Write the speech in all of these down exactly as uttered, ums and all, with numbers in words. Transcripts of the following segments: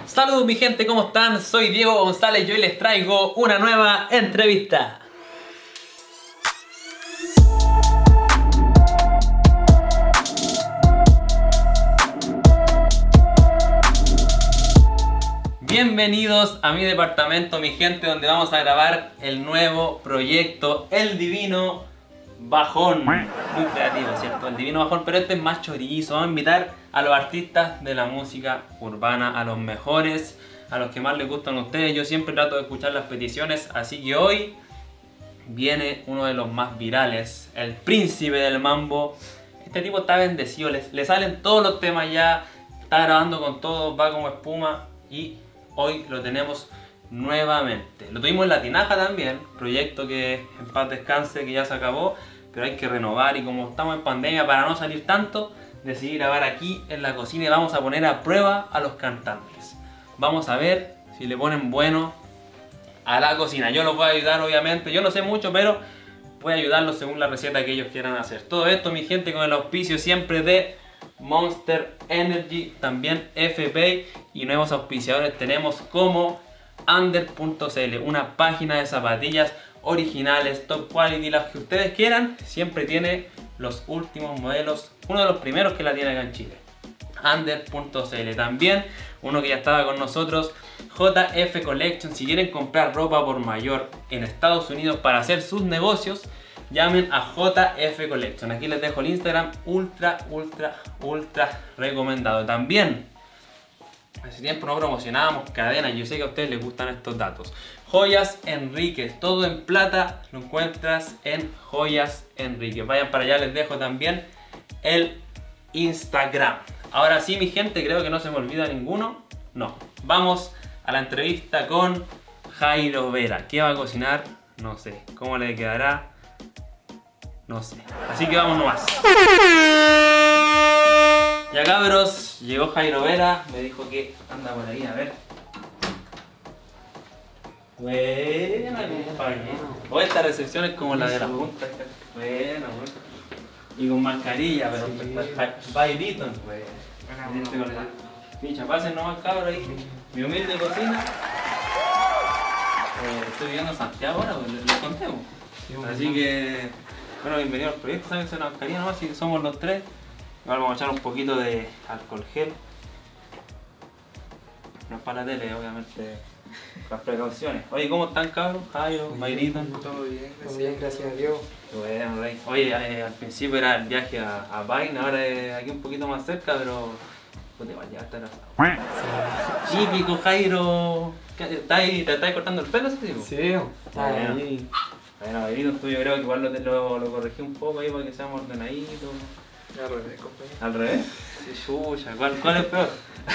Saludos mi gente, ¿cómo están? Soy Diego González y hoy les traigo una nueva entrevista. Bienvenidos a mi departamento, mi gente, donde vamos a grabar el nuevo proyecto El Divino Bajón. Muy creativo, ¿cierto? El Divino Bajón, pero este es más chorizo. Vamos a invitar a los artistas de la música urbana, a los mejores, a los que más les gustan a ustedes. Yo siempre trato de escuchar las peticiones, así que hoy viene uno de los más virales, el príncipe del mambo. Este tipo está bendecido, le, le salen todos los temas ya, está grabando con todo, va como espuma y hoy lo tenemos nuevamente. Lo tuvimos en La Tinaja también, proyecto que en paz descanse, que ya se acabó, pero hay que renovar y como estamos en pandemia, para no salir tanto, decidí grabar aquí en la cocina y vamos a poner a prueba a los cantantes. Vamos a ver si le ponen bueno a la cocina. Yo los voy a ayudar obviamente, yo no sé mucho, pero voy a ayudarlos según la receta que ellos quieran hacer. Todo esto mi gente con el auspicio siempre de Monster Energy, también F P y nuevos auspiciadores tenemos como Under punto c l, una página de zapatillas originales, top quality, las que ustedes quieran, siempre tiene los últimos modelos, uno de los primeros que la tiene acá en Chile. Under punto c l, también uno que ya estaba con nosotros, J F Collection. Si quieren comprar ropa por mayor en Estados Unidos para hacer sus negocios, llamen a J F Collection. Aquí les dejo el Instagram, ultra, ultra, ultra recomendado. También, hace tiempo no promocionábamos cadenas, yo sé que a ustedes les gustan estos datos. Joyas Enríquez, todo en plata lo encuentras en Joyas Enríquez. Vayan para allá, les dejo también el Instagram. Ahora sí mi gente, creo que no se me olvida ninguno. No, vamos a la entrevista con Jairo Vera. ¿Qué va a cocinar? No sé. ¿Cómo le quedará? No sé. Así que vamos nomás. Ya cabros, llegó Jairo Vera. Me dijo que anda por ahí, a ver. Buena, compañero. O esta recepción es como la de la junta. Buena, buena. Y con mascarilla, pero sí. Bailito. Buena. Picha, pasen nomás cabros ahí. Mi humilde cocina. Eh, estoy viviendo en Santiago ahora, pues les contemos. Así que, bueno, bienvenidos al proyecto. Saben que una mascarilla nomás, si somos los tres. Ahora vamos a echar un poquito de alcohol gel. No es para la tele, obviamente, las precauciones. Oye, ¿cómo están cabros? Jairo, Mayrito. Todo bien, todo bien, gracias a Dios. Bueno, rey. Oye, eh, al principio era el viaje a, a Vaina, ahora es aquí un poquito más cerca, pero pues te vas ya a estar asado. Sí. Típico Jairo. ¿Estás ahí, ¿Te estás cortando el pelo? Sí, sí, está ahí. Bueno, Mayrito, tú yo creo que igual lo, lo, lo corregí un poco ahí para que seamos ordenaditos. Al revés, compañero. ¿Al revés? Sí, chucha, ¿cuál, cuál es peor?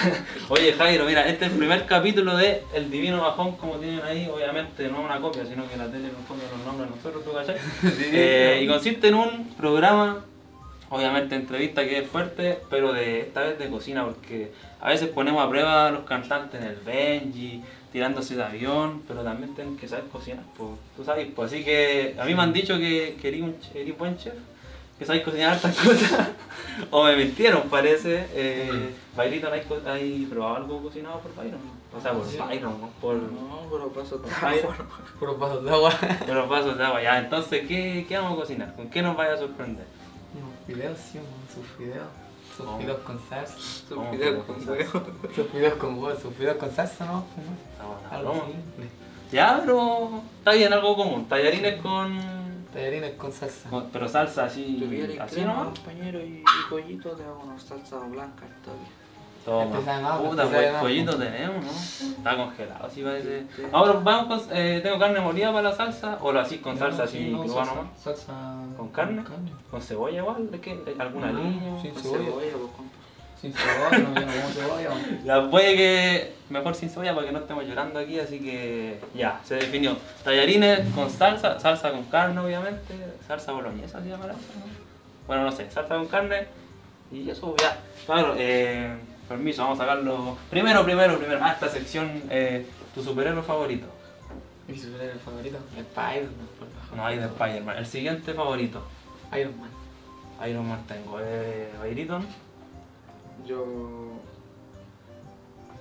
Oye Jairo, mira, este es el primer capítulo de El Divino Bajón, como tienen ahí, obviamente no una copia, sino que la tele nos pone los nombres a nosotros, ¿tú cachai? Sí, eh, y consiste en un programa, obviamente entrevista que es fuerte, pero de esta vez de cocina, porque a veces ponemos a prueba a los cantantes en el Benji, tirándose de avión, pero también tienen que saber cocinar, pues, tú sabes, pues así que a mí me han dicho que, que eres un eres buen chef, que sabéis cocinar hartas cosas, o me mintieron parece. eh, Bailito, ¿no hay probado algo cocinado por Byron? O sea, por Byron, ¿no? Por... No, por los vasos de agua. Por los vasos de agua. Por los vasos de agua, ya. Entonces, ¿qué, qué vamos a cocinar? ¿Con qué nos vaya a sorprender? Unos fideos, sí, sus fideos. Sus ¿Cómo? fideos con salsa. Sus ¿Cómo fideos con salsa? huevo. Sus fideos con huevo, sus fideos con salsa, ¿no? Ah, Algo bueno, así. ya, pero está bien, algo común. Tallarines con... Tallarines con salsa. con- pero salsa así, Tuviera así crema, nomás. compañero, y, y pollito, te hago una salsa blanca todavía. Toma. Este sabe más, Puta, este sabe pues más. pollito tenemos, ¿no? Está congelado, así parece. Ahora vamos con, eh, tengo carne molida para la salsa, o lo así con salsa así, no, cruda salsa, nomás. salsa ¿Con carne? carne. ¿Con cebolla igual? ¿De qué? ¿Alguna No, línea? sin Con cebolla. cebolla, pues, compa. Sin cebolla, no, yo no como cebolla. Ya puede que mejor sin cebolla para que no estemos llorando aquí, así que ya, se definió. Tallarines con salsa, salsa con carne obviamente, salsa boloñesa se llamará, ¿no? Bueno, no sé, salsa con carne y eso ya. Claro, eh, permiso, vamos a sacarlo. Primero, primero, primero, a esta sección, eh, tu superhéroe favorito. Mi superhéroe favorito, Spider-Man, por favor. No hay de Spider-Man. El siguiente favorito. Iron Man. Iron Man tengo. Eh, Bayriton. Yo.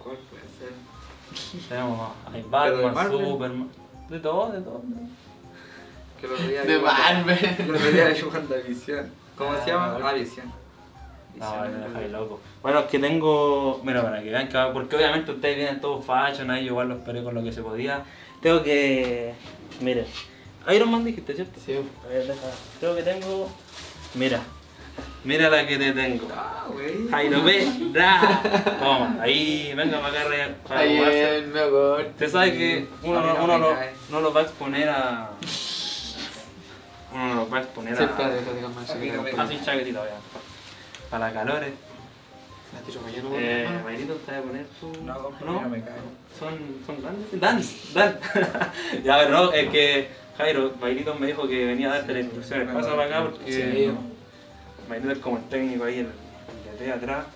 ¿Cuál puede ser? Tenemos hay de Batman, Marvel. Superman. De todo, de todo. Que lo veía De Marvel. Lo veía de WandaVision. ¿Cómo Ah, se llama? bueno. Ah, Visión. No, Visión, me ¿no? dejáis loco. Bueno, es que tengo. Mira, para que vean que. Porque obviamente ustedes vienen todos fashion, ahí yo igual los esperé con lo que se podía. Tengo que. Miren. Iron Man dijiste, ¿cierto? Sí. A ver, deja. Creo que tengo. Mira. Mira la que te tengo. Ah, güey. Jairo B. Ra. Toma, ahí, venga para acá re- para Ahí jugarse. es, me acuerdo. Usted sabe que uno, A mí no, no uno me no, cae. no lo va a exponer a. Uno no lo va a exponer Sí, a. espérate, déjate calmar, A mí no me sí, Ah, sin chaquetita, vean. Para calores. La tiro para allá, no, Eh, hermano. Mayrito, ¿te vas a poner tu.? No, compa, ¿No? no me cae. ¿Son, son grandes? Dan, Dan. Ya, pero no, es que Jairo, Mayrito me dijo que venía a darte las instrucciones. Pasa para acá porque. Sí. Mayrito es como el técnico ahí, el, el de atrás.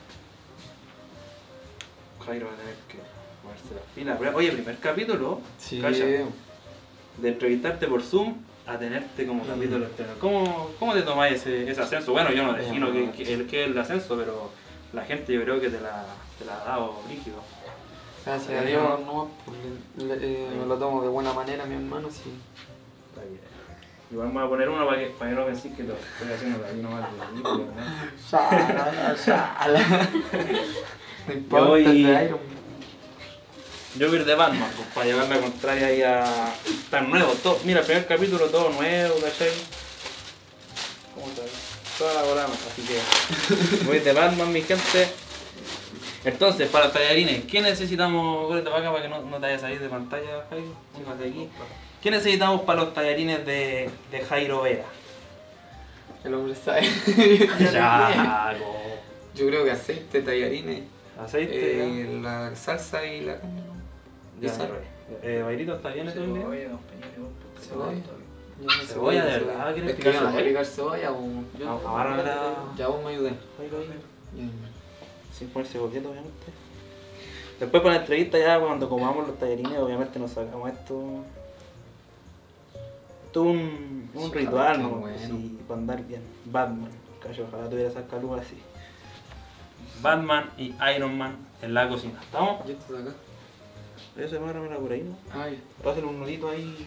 Jairo va a tener que moverse las pilas. Pero, oye, primer capítulo. Sí. Cacha, de entrevistarte por Zoom a tenerte como capítulo externo. ¿Cómo, cómo te tomás ese, ese ascenso? Bueno, yo no defino qué que, el, que es el ascenso, pero la gente yo creo que te la, te la ha dado líquido. Gracias a Dios, no, pues, le- le- me lo tomo de buena manera, mi hermano, sí. Está bien. Igual me voy a poner una para que, para que no penséis que lo estoy haciendo de aquí nomás de líquido, ¿no? Sala, sala. No Yo importa, voy- el de Iron. Yo voy a ir de Batman, pues, para llevar la contraria ahí a... Tan nuevo, todo, mira, el primer capítulo todo nuevo, ¿cachai? ¿Cómo se ve? Toda la bola, así que... Voy de Batman, mi gente. Entonces, para tallarines, ¿qué necesitamos? Córrete para acá para que no, no te vayas a salir de pantalla, Jairo. Fíjate aquí. ¿Qué necesitamos para los tallarines de, de Jairo Vera? El hombre sabe. Ya, Yo creo que aceite, tallarines, aceite. eh, la salsa y la carne. ¿no? Ya, sal. eh, Bairito, ¿está bien eso? Cebolla, Bien? compañero, Cebolla. Yo no sé Cebolla, qué de es verdad, ¿quieres Es que picar yo no sé cebolla? picar cebolla o... Ah, ahora me la- Ya vos me ayudé. Jairo, ahí. Bien. Sin ponerse coqueto, obviamente. Después para la entrevista ya cuando comamos los tallarines, obviamente nos sacamos esto. Esto es un, un Sí, ritual, qué ¿no? bueno. Sí, para andar bien. Batman. Cacho, ojalá tuviera esa calúa así. Batman y Iron Man en la cocina. ¿Estamos? ¿Y esto de acá? Eso se mueve por ahí, ¿no? Ay, Pásale un nudito ahí.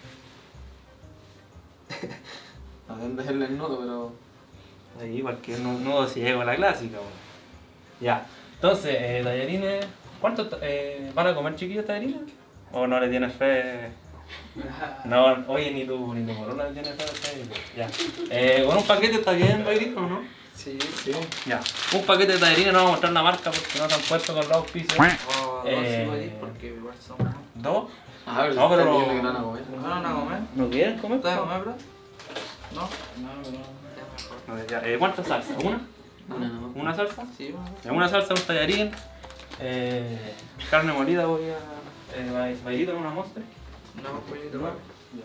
no sé dónde hacerle el nudo, pero... Ahí cualquier nu- nudo ciego, la clásica. Bueno. Ya. Entonces, eh, tallarines. ¿Cuántos ta- eh, van a comer chiquillos tallarines? ¿O no le tienes fe? No, oye, ni tu, ni tu morona le tiene fe a los tallarines. Ya. Eh, con un paquete está bien, Bailito, ¿no? Sí, Sí. Ya. Un paquete de tallarines, no vamos a mostrar la marca porque no se han puesto con los auspicios. o dos Eh. si podéis, porque igual somos. ¿Dos? A ver, No, pero está no- bien que no van a comer. ¿No van a comer? ¿No quieren comer? ¿Ustedes van a comer, bro? ¿No? No, no. Ya mejor. No, ya. Eh, ¿Cuántas salsas? ¿Una? Una nomás. ¿Una salsa? Sí, bueno. En una salsa, un tallarín, eh, carne molida voy a... Eh, bailito en una mostra. No, pollito, bro.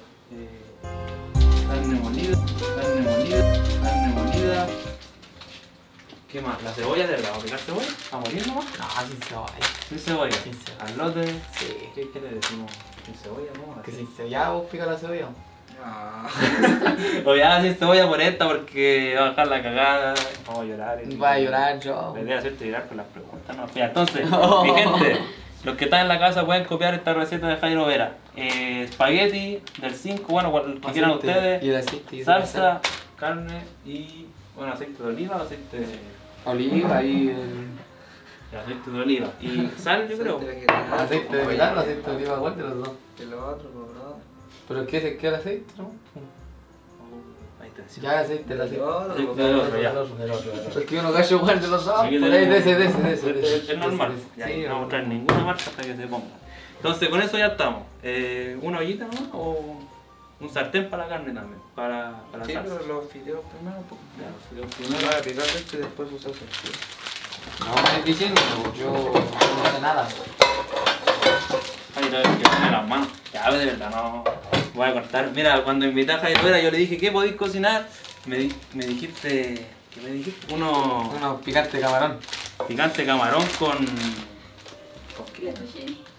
Eh, carne molida, carne molida, carne molida. ¿Qué más? ¿La cebolla de verdad? ¿Vamos a picar cebolla? ¿A morir nomás? No, sin cebolla. Sin cebolla. Sin cebolla. Al lote. Sí. ¿Qué, qué le decimos? Sin cebolla, ¿no? Que sin cebolla, ya vos pica la cebolla. Ah. O ya sin cebolla por esta porque va a bajar la cagada. Vamos a llorar. y- Va a llorar yo. La idea es hacerte llorar con las preguntas, ¿no? Ya, entonces, Oh. mi gente, los que están en la casa pueden copiar esta receta de Jairo Vera. Eh, espagueti del cinco, bueno, cual que quieran Aceite, ustedes. Y el aceite. y Salsa, carne y, bueno, aceite de oliva o aceite de, Oliva y el... de aceite de oliva. Y sal, yo creo. Aceite de vegetal, aceite de oliva, igual de los dos. Que lo otro, pues, bro. Pero ¿qué es el aceite, no? Ahí está, sí. Ya aceite, el aceite. Lo otro, Aceite pues, del bro. otro, ya. Porque uno cacho igual de los dos. Aquí Por ahí, de tenemos- ese, de ese, de ese. de Es- ese, Es normal. de ese. Ya, Sí, no vamos a traer ninguna marca hasta que se ponga. Entonces, con eso ya estamos. Eh, ¿Una ollita nomás o un sartén para la carne también? Para, para Sí, la salsa. pero los fideos primero, pues. Ya, los fideos Primero primero. voy a picar esto y después usar el No me estoy diciendo, yo no sé nada. Ay, no, que pone las manos. Ya, de verdad, no. Voy a cortar. Mira, cuando invité a Jairo Vera, yo le dije, ¿qué podéis cocinar? Me, di- me dijiste. ¿Qué me dijiste? Uno. Uno picante camarón. Picante camarón con. ¿Con qué?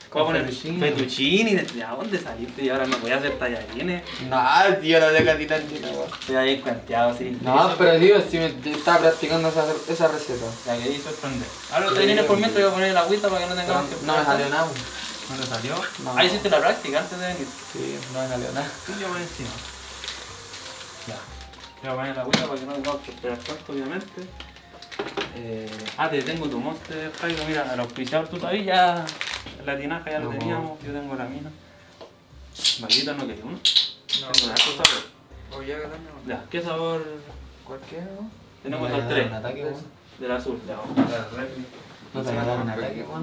¿Cómo poner? Fettuccine. Fettuccine. ¿De dónde saliste? Y ahora no voy a hacer tallarines. No, tío, no deja tirar ni nada. Estoy ahí planteado, sí. No, pero tío, si me estaba practicando esa, esa receta. La que hizo sorprender. Ahora los tallarines por mientras voy a poner el agüita para que no tengamos que... No me salió nada. ¿No te salió? No. Ahí hiciste la práctica antes de venir. Sí, no me salió nada. Sí, yo voy encima. Ya. Voy a poner la agüita para que no tengamos que esperar tanto, obviamente. Eh, ah, te tengo tu monte, Jairo. Mira, al auspiciador tú sabías ya. La tinaja ya lo No. teníamos. Yo tengo la mina. Maldita no quería uno. No, Tengo un harto sabor. Oye, acá también. Ya, ¿qué sabor? Cualquiera, ¿no? Tenemos No al me tres. da un ataque, weón. Del azul, ya vamos a ver el refri. No te va a dar un ataque, weón.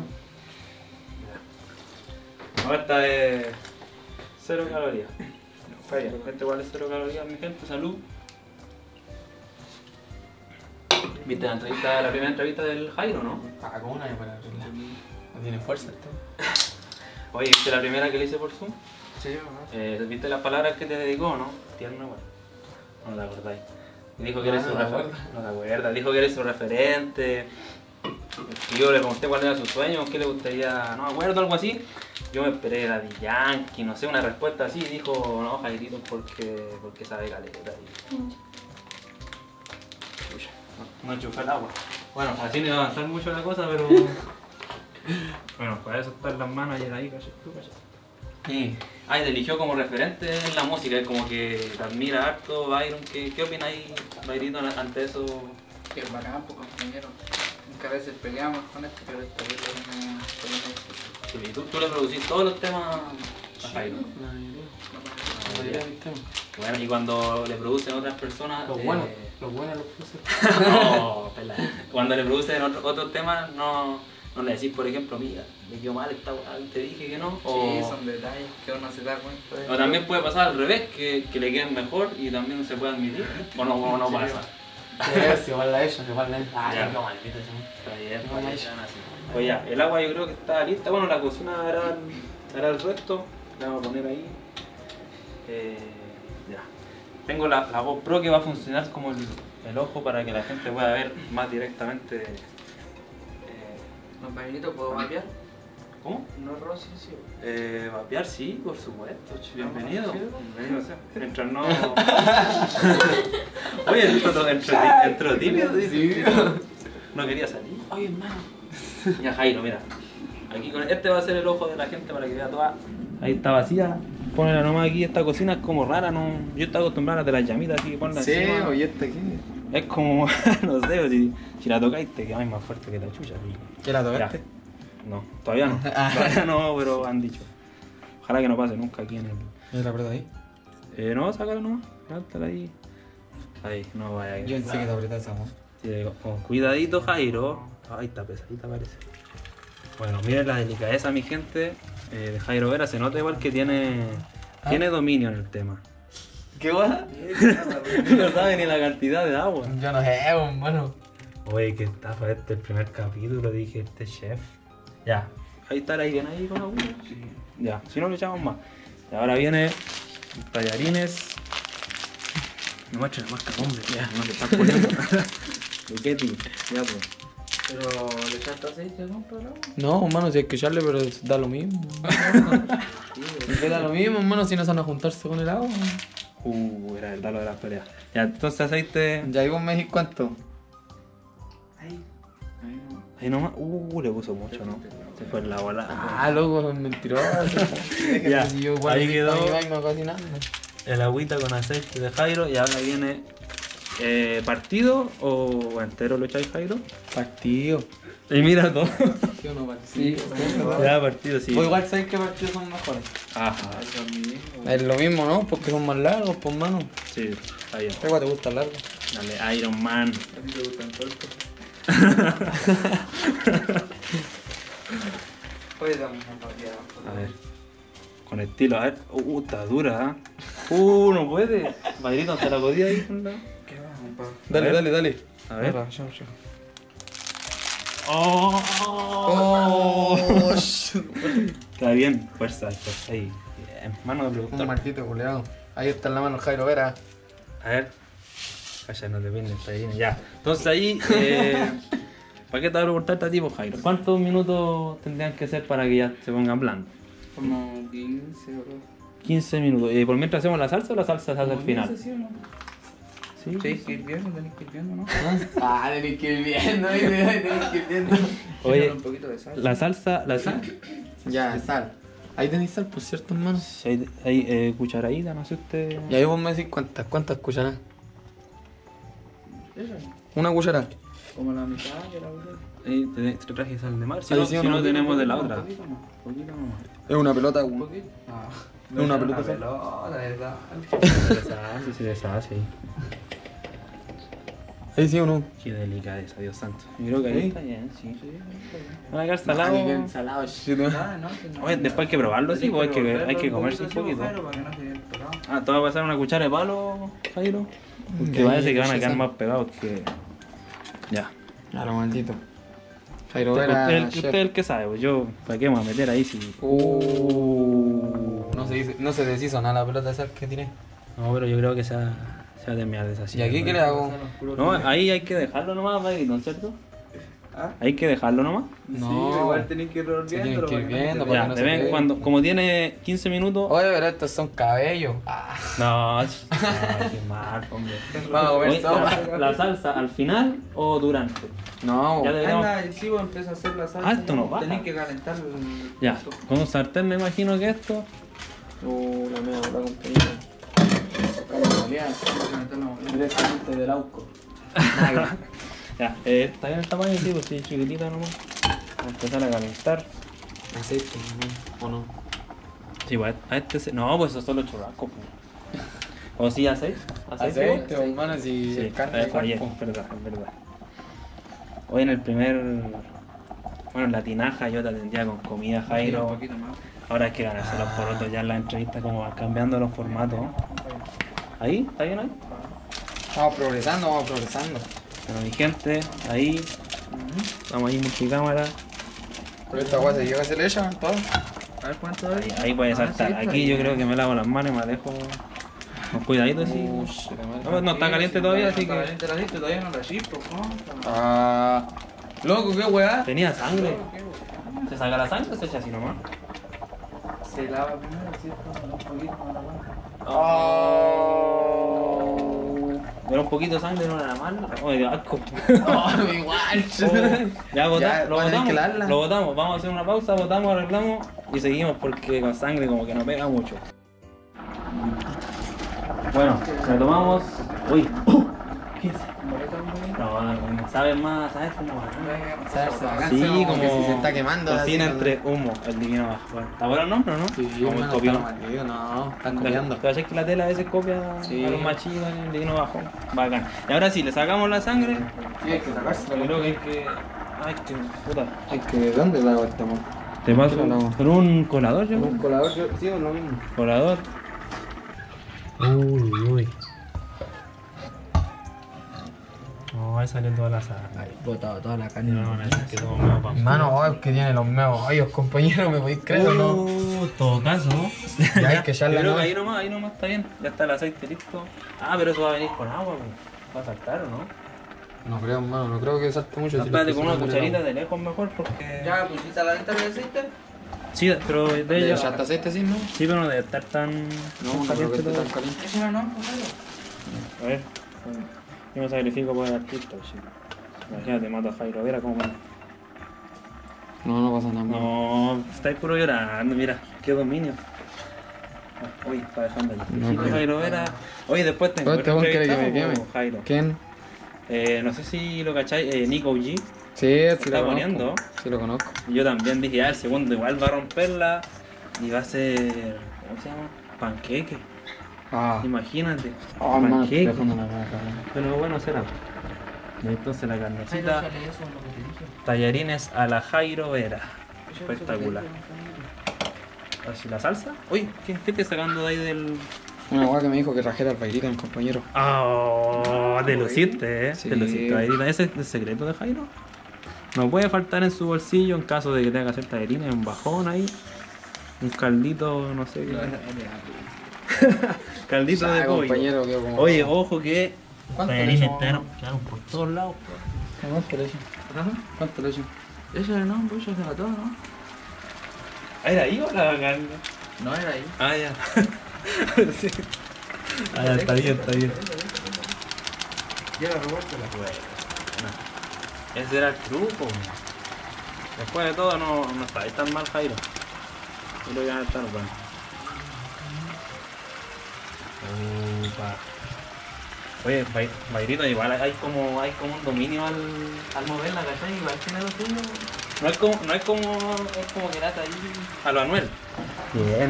No, esta es cero calorías. Falla. Este igual es cero calorías, mi gente. Salud. ¿Viste la entrevista, la primera entrevista del Jairo, no? Ah, ¿cómo una para arreglar? No tiene fuerza esto. Oye, ¿viste la primera que le hice por Zoom? Sí, ¿no? Eh, ¿Viste las palabras que te dedicó, no? Tierno, igual. No te acordáis. Dijo que eres No, su no me referente. acuerdo. No te acuerdas. Dijo que eres su referente. Y yo le pregunté cuál era su sueño, qué le gustaría, no me acuerdo, algo así. Yo me esperé a Daddy Yankee, no sé, una respuesta así. Dijo, no, Jairito, porque, porque sabe caleta. Y... Pucha, no, no enchufé el agua. Bueno, así no iba a avanzar mucho la cosa, pero... Bueno, para eso están las managers ahí, ¿cachai? ¿Tú, cachai? Sí. Ah, y te eligió como referente en la música, es como que te admira harto, Byron. ¿Qué, qué opináis, Bayrito, ante eso? Que bacán, pues compañero. Nunca a veces peleamos con esto, pero esta vez no Sí, ¿tú, tú le producís todos los temas a Jairo. La mayoría. La mayoría de mis temas. Bueno, y cuando le producen otras personas... Los eh, buenos, los buenos los puse. no, pela. Cuando le producen otro- otros temas, no, no le decís, por ejemplo, mira, me quedó mal esta weá, te dije que no. O, Sí, son detalles que uno se da cuenta de. o también puede pasar al revés, que, que le queden mejor y también se puede admitir. O no, o no Sí. pasa. Sí, igual la ellos, igual la ellos. Ah, Ya. qué maldito ese. Está bien, No, pues, no, ya sean así. Pues ya, el agua yo creo que está lista. Bueno, la cocina hará, hará el resto. La vamos a poner ahí. Eh, ya. Tengo la, la GoPro que va a funcionar como el, el ojo para que la gente pueda ver más directamente. eh, Compañerito, ¿puedo vapear? ¿Cómo? No, Rosy, sí. Eh, vapear, sí, por supuesto. ch- Bienvenido. Sí. Bienvenido sea. Mientras no. Oye, entró, entró, entró tímido. Sí. No quería salir. Oye, hermano. Ya, Jairo, mira. Aquí con este va a ser el ojo de la gente para que vea toda. Ahí está vacía. Ponela nomás aquí. Esta cocina es como rara, no. Yo estaba acostumbrado a las de las llamitas aquí que ponla Sí, encima. oye, ¿esta qué? Es como, no sé, si, si la tocáis te quedáis más fuerte que la chucha. Sí. ¿Qué la tocaste? No, todavía no. Ah. Todavía no, pero han dicho. Ojalá que no pase nunca aquí en el. ¿Y la apretó ahí? Eh, no, sácala nomás. Levantala ahí. Ahí, no vaya. Yo pensé que te apretó esa, ¿no? Sí, con, con cuidadito, Jairo. Ahí está pesadita, parece. Bueno, miren la delicadeza, mi gente, eh, de Jairo Vera. Se nota igual que tiene, ¿Ah? tiene dominio en el tema. ¿Qué guay? No sabe ni la cantidad de agua. Yo no sé, bueno. Oye, qué estafa este el primer capítulo, dije, este chef. Ya, ahí está ahí, bien ahí con agua. Ya, si no le echamos más. Y ahora viene tallarines. No me echen más que hombre, ya, no le están poniendo. Luquetti, ya pues. Pero le echaste aceite, ¿no? Para el agua. No, hermano, si hay que echarle, pero da lo mismo. ¿Qué da lo mismo, hermano, si no se van a juntarse con el agua? Uh, era verdad lo de las peleas. Ya, entonces aceite. Ya ahí vos me dijiste cuánto. Ahí. Ahí no. Ahí nomás. Uh, le puso mucho, ¿no? Se fue en la bola. Ah, loco, es mentiroso. Ya, Si yo igual ahí me quedó. estaba ahí mismo cocinando. El agüita con aceite de Jairo. Y ahora viene. Eh, ¿Partido o entero lo echáis, Jairo? Partido. Y mira todo. ¿Sí o no partido? Ya, partido, sí. Vos igual sabés que partidos son mejores. Ajá, Eso es mi hijo. Es lo mismo, ¿no? Porque son más largos, pues, mano. sí, está bien. ¿Qué te gusta largo? Dale, Iron Man. ¿A ti te gustan cortos? Puedes darme una papeada. A ver. Con estilo, a ver. Uh, está dura, ¿eh? Uh, no puede. Bayrito, ¿te la podía ir con la? ¿Qué va, compadre? Dale, ver. dale, dale. A ver. Ahora, ya, ya. Oh, Oh, Está bien, fuerza, fuerza ahí. Bien, mano de un productor. martito culeado. Ahí está en la mano el Jairo Vera. A ver. Calla, no te viene, está bien. Ya. Entonces ahí, eh, ¿para qué te voy a preguntarte a ti, pues, Jairo? ¿Cuántos minutos tendrían que ser para que ya se pongan blandos? Como quince o dos. quince minutos. ¿Y por mientras hacemos la salsa o la salsa se hace al final? ¿Sí o no? Sí. Sí, que ir viendo, tenés que ir viendo, ¿no? Ah, tenés que ir viendo, tenés que ir viendo. Oye, un poquito de sal. la salsa, la sal. Ya, sal. Ahí tenéis sal, por cierto, hermano. Hay, hay eh, cucharadita, no sé usted. Y ahí vos me decís cuántas, cuántas cucharadas. Eso, Una cucharada. como la mitad de la botella. Ahí te, te traje sal de mar. Si Ahí no, sí, si uno no poquito, tenemos de la Un otra. poquito más, un poquito más. Es una pelota, Un weón. poquito. Ah. Es una pelota. Una pelota, de verdad. Se deshace, se deshace. Ahí sí o no. Qué delicadeza, Dios santo. Yo creo que ahí ¿Sí? está bien, sí. Sí, está bien. Van a quedar Ay, salados. qué ensalado, shit. Ah, no, que no. Oye, después hay que probarlo, sí, pues hay que, Tenés hay que volverlo comerse un así, poquito. Jairo, para que no se quede pegado. Ah, te va a pasar una cuchara de palo, Jairo. Porque Ahí, parece que van a esa quedar sal. más pegados que. Ya. Claro, maldito. Jairo Usted, Vera, usted- chef. usted es el que sabe, pues yo, ¿para qué me voy a meter ahí si.? Uh, no se dice, no se deshizo nada la pelota de sal que tiré. No, pero yo creo que se va, se va a terminar deshaciendo. ¿Y aquí qué le hago? No, ahí hay que dejarlo nomás, Bailito, ¿cierto? ¿Ah? Hay que dejarlo nomás. No. Sí, igual tenés que ir Se tienen viendo. que ir viendo, para Ya, que no de se vez en pegue. cuando, como tiene quince minutos. Oye, pero estos son cabellos. Ah. No, ch- ay, qué mal, hombre. Vamos a comer Oye, sopa. la, la salsa al final o durante. No, Ya deberíamos. Anda, sí, vos empiezas a hacer la salsa. Ah, esto no va. Tenés que calentar el... Ya, con un sartén me imagino que esto. Uh, la mía, la compañera. Calentar la molina. Directamente del Auco. Ya, eh, está bien el tamaño, sí, pues sí, chiquitita nomás. Vamos a empezar a calentar. Aceite, ¿no? ¿O no? Sí, pues a este se... No, pues esos son los churrascos. Pues. ¿O sí, aceite? Aceite, hermano, si Sí, el carne eh, de fallé, cuerpo. es verdad, es verdad. Hoy en el primer... Bueno, en la tinaja yo te atendía con comida, Un Jairo. poquito más. Ahora hay que ganarse los porotos ya en la entrevista, como van cambiando los formatos. ¿Ahí? ¿Está bien ahí? Vamos progresando, vamos progresando. Bueno, mi gente, ahí. Estamos ahí multicámara. Pero esta guasa llega a ser ella, todo. A ver cuánto Ahí, es. ahí puede Ah, saltar. sí, está Aquí yo bien. creo que me lavo las manos y me dejo con cuidadito así. Ush, la madre. No, pues no está caliente todavía, así Está que. caliente el aceite, todavía no la chispo, ¿no? Ah. Loco, qué weá. Tenía sangre. ¿Se saca la sangre o se echa así nomás? Se lava primero, ¿cierto? Un poquito con la mano. Oh. Era un poquito de sangre, no era mal. Oye, qué asco. Oh, igual. Ya, vota- Ya, lo van a tener votamos. que lavarla. Lo votamos. Vamos a hacer una pausa, votamos, arreglamos y seguimos porque con sangre como que no pega mucho. Bueno, retomamos. Uy, ¿qué es? No, no, no, sabes más, ¿sabes cómo va? Sí, como, que si se está quemando. cocina así, entre humo, el divino bajo. ¿Está bueno el nombre o no? Sí, como el hermano, copión. está maldito, no, están ¿Te copiando. cachai que la tela a veces copia Sí. a los más chicos en el divino bajo? Bacán. Y ahora sí, le sacamos la sangre. Sí, hay que sacárselo. Yo creo que hay que. Ay, que. Puta. Hay que, ¿de dónde la hago este amor? Te paso Lo hago. con un colador, yo. Un colador, yo sí, es lo mismo. Colador. Uy, uy. No, ahí salió toda la sangre. Botado toda la carne. No, no, es que todo medio pan. Hermano, oh, es que tiene los meos hoyos, compañero, ¿me podéis creer o no? Uh, todo caso. Ya hay que echarle Yo creo a que nada. ahí nomás, ahí nomás está bien. Ya está el aceite listo. Ah, pero eso va a venir con agua, pues. Va a saltar o no. No creo, hermano, no creo que salte mucho. No, si espérate, lo con una estoy cucharita haciendo de lejos mejor porque. ¿Ya pusiste la venta de aceite? Sí, pero de ¿Le ella. echaste aceite así, no? Sí, pero no debe estar tan. No, tan no creo que caliente esté todo. tan caliente. Eso no, pues, A ver. Yo me sacrifico por el artista, sí. Imagínate, mato a Jairo Vera como. No, no pasa nada. No, estáis puro llorando, mira, qué dominio. Ah, uy, está dejando el No, no, no. Jairo Vera. Oye, después tengo Este weón quiere que me queme. Jairo. ¿Quién? Eh, no sé si lo cacháis, eh, Nico G. Sí, sí está lo poniendo. conozco. Sí lo conozco. Yo también dije, ah, el segundo igual va a romperla y va a ser. ¿Cómo se llama? Panqueque. Ah. Imagínate. Oh, hermano, Panqueque. estoy dejando la caja. Pero bueno, será. Y entonces la Ahí no carnecita. sale eso, lo que te dije. Tallarines a la Jairo Vera. Espectacular. Así la salsa. Uy, ¿quién qué te sacando de ahí del.? Una guay que me dijo que trajera el bailito el compañero. Oh, te luciste, eh. Sí. Te luciste, Jairita. ¿Ese es el secreto de Jairo? No puede faltar en su bolsillo en caso de que tenga que hacer tallarines, un bajón ahí. Un caldito, no sé qué. Caldito de Ah, pollo. compañero, quedó como. Oye, ojo que ¿Cuánto tallarines le hizo? quedaron quedaron por todos lados. ¿Cómo es por eso? ¿Cuánto le echo? Esa no, pues esa se la toda, ¿no? Ah, ¿era ahí o la carne? No era ahí. Ah, ya. Sí. Ah, ya, está bien, está bien. Ya la revuelta la Ese era el truco. Después de todo, no, no está ahí tan mal, Jairo. Y lo ya está bueno. Opa. Oye, Bai- Bairito, igual hay como, hay como un dominio al, al moverla, ¿cachai? Igual tiene lo suyo. No es como, no es como, es como que lata ahí a lo Anuel. Bien.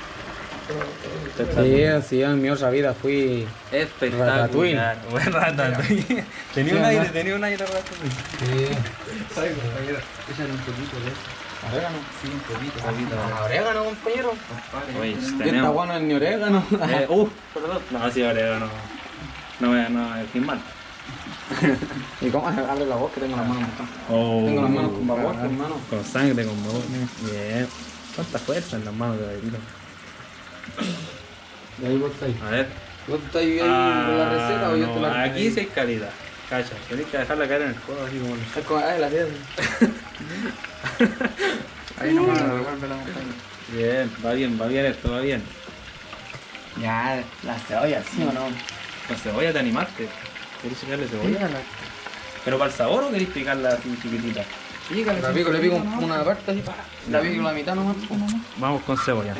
Sí, sí, en mi otra vida fui... Espectacular. Buen Ratatouille. Tenía Sí, un aire, además. tenía un aire Ratatouille. Sí. Esa era un poquito de eso. ¿Orégano? Sí, un poquito. Ah, ¿orégano, compañero? Oye, Yo está tenemos... bueno en mi orégano. Eh, uh, perdón. No, sí, orégano. No voy a no, decir mal. ¿Y cómo? Abre la voz que tengo las manos mojadas. Oh, Tengo las manos con babor, hermano. Con sangre, con babor. Bien. ¿Cuánta fuerza en las manos de Bairito? Y ahí vos estáis. A ver. ¿Vos estáis ahí con la receta o yo no, te la aquí sí hay calidad. Cacha, tenés que dejarla caer en el codo así como... Es como, ay, la tierra. Ahí nomás la revuelve la montaña. Bien, va bien, va bien esto, va bien. Ya, la cebolla, ¿sí o no? Con cebolla te animaste. ¿Querés echarle cebolla? ¿Pero para el sabor o querés picarla así chiquitita? Pícale, La sí. pico, le pico una parte así, la pico la mitad nomás. Vamos con cebolla.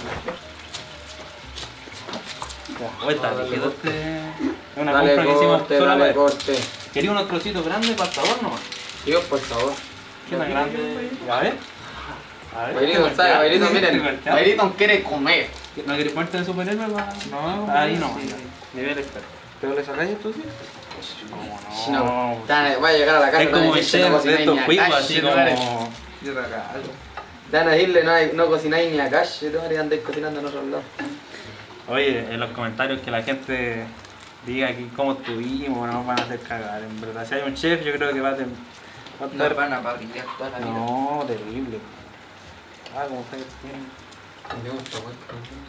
Vuelta, Dale, quedó este... Es una Dale compra que hicimos corte, sola dale para... corte. Quería unos trocitos grandes para el sabor nomás. Dios, por favor. ¿Qué tan grande? A ver. A ver. Bailito, ¿sabes? Bailito, miren. Bailito. Bailito quiere comer. ¿No querés ponerte de superhéroe para...? No, Ahí no. sí. Nivel experto. ¿Pero le sacáis esto sí? Si no, está- va a llegar a la casa. Es como el chef de estos juegos, así como... Yo te acá. Te van a decirle, no, hay- no cocináis ni a cash, yo te voy a andar cocinando en otros lados. Oye, en los comentarios que la gente diga aquí cómo estuvimos, no nos van a hacer cagar. En verdad, si hay un chef, yo creo que va a, tener va a No estar... van a parrillar toda la vida. No, terrible. Ah, como ustedes tienen. Me gusta, güey.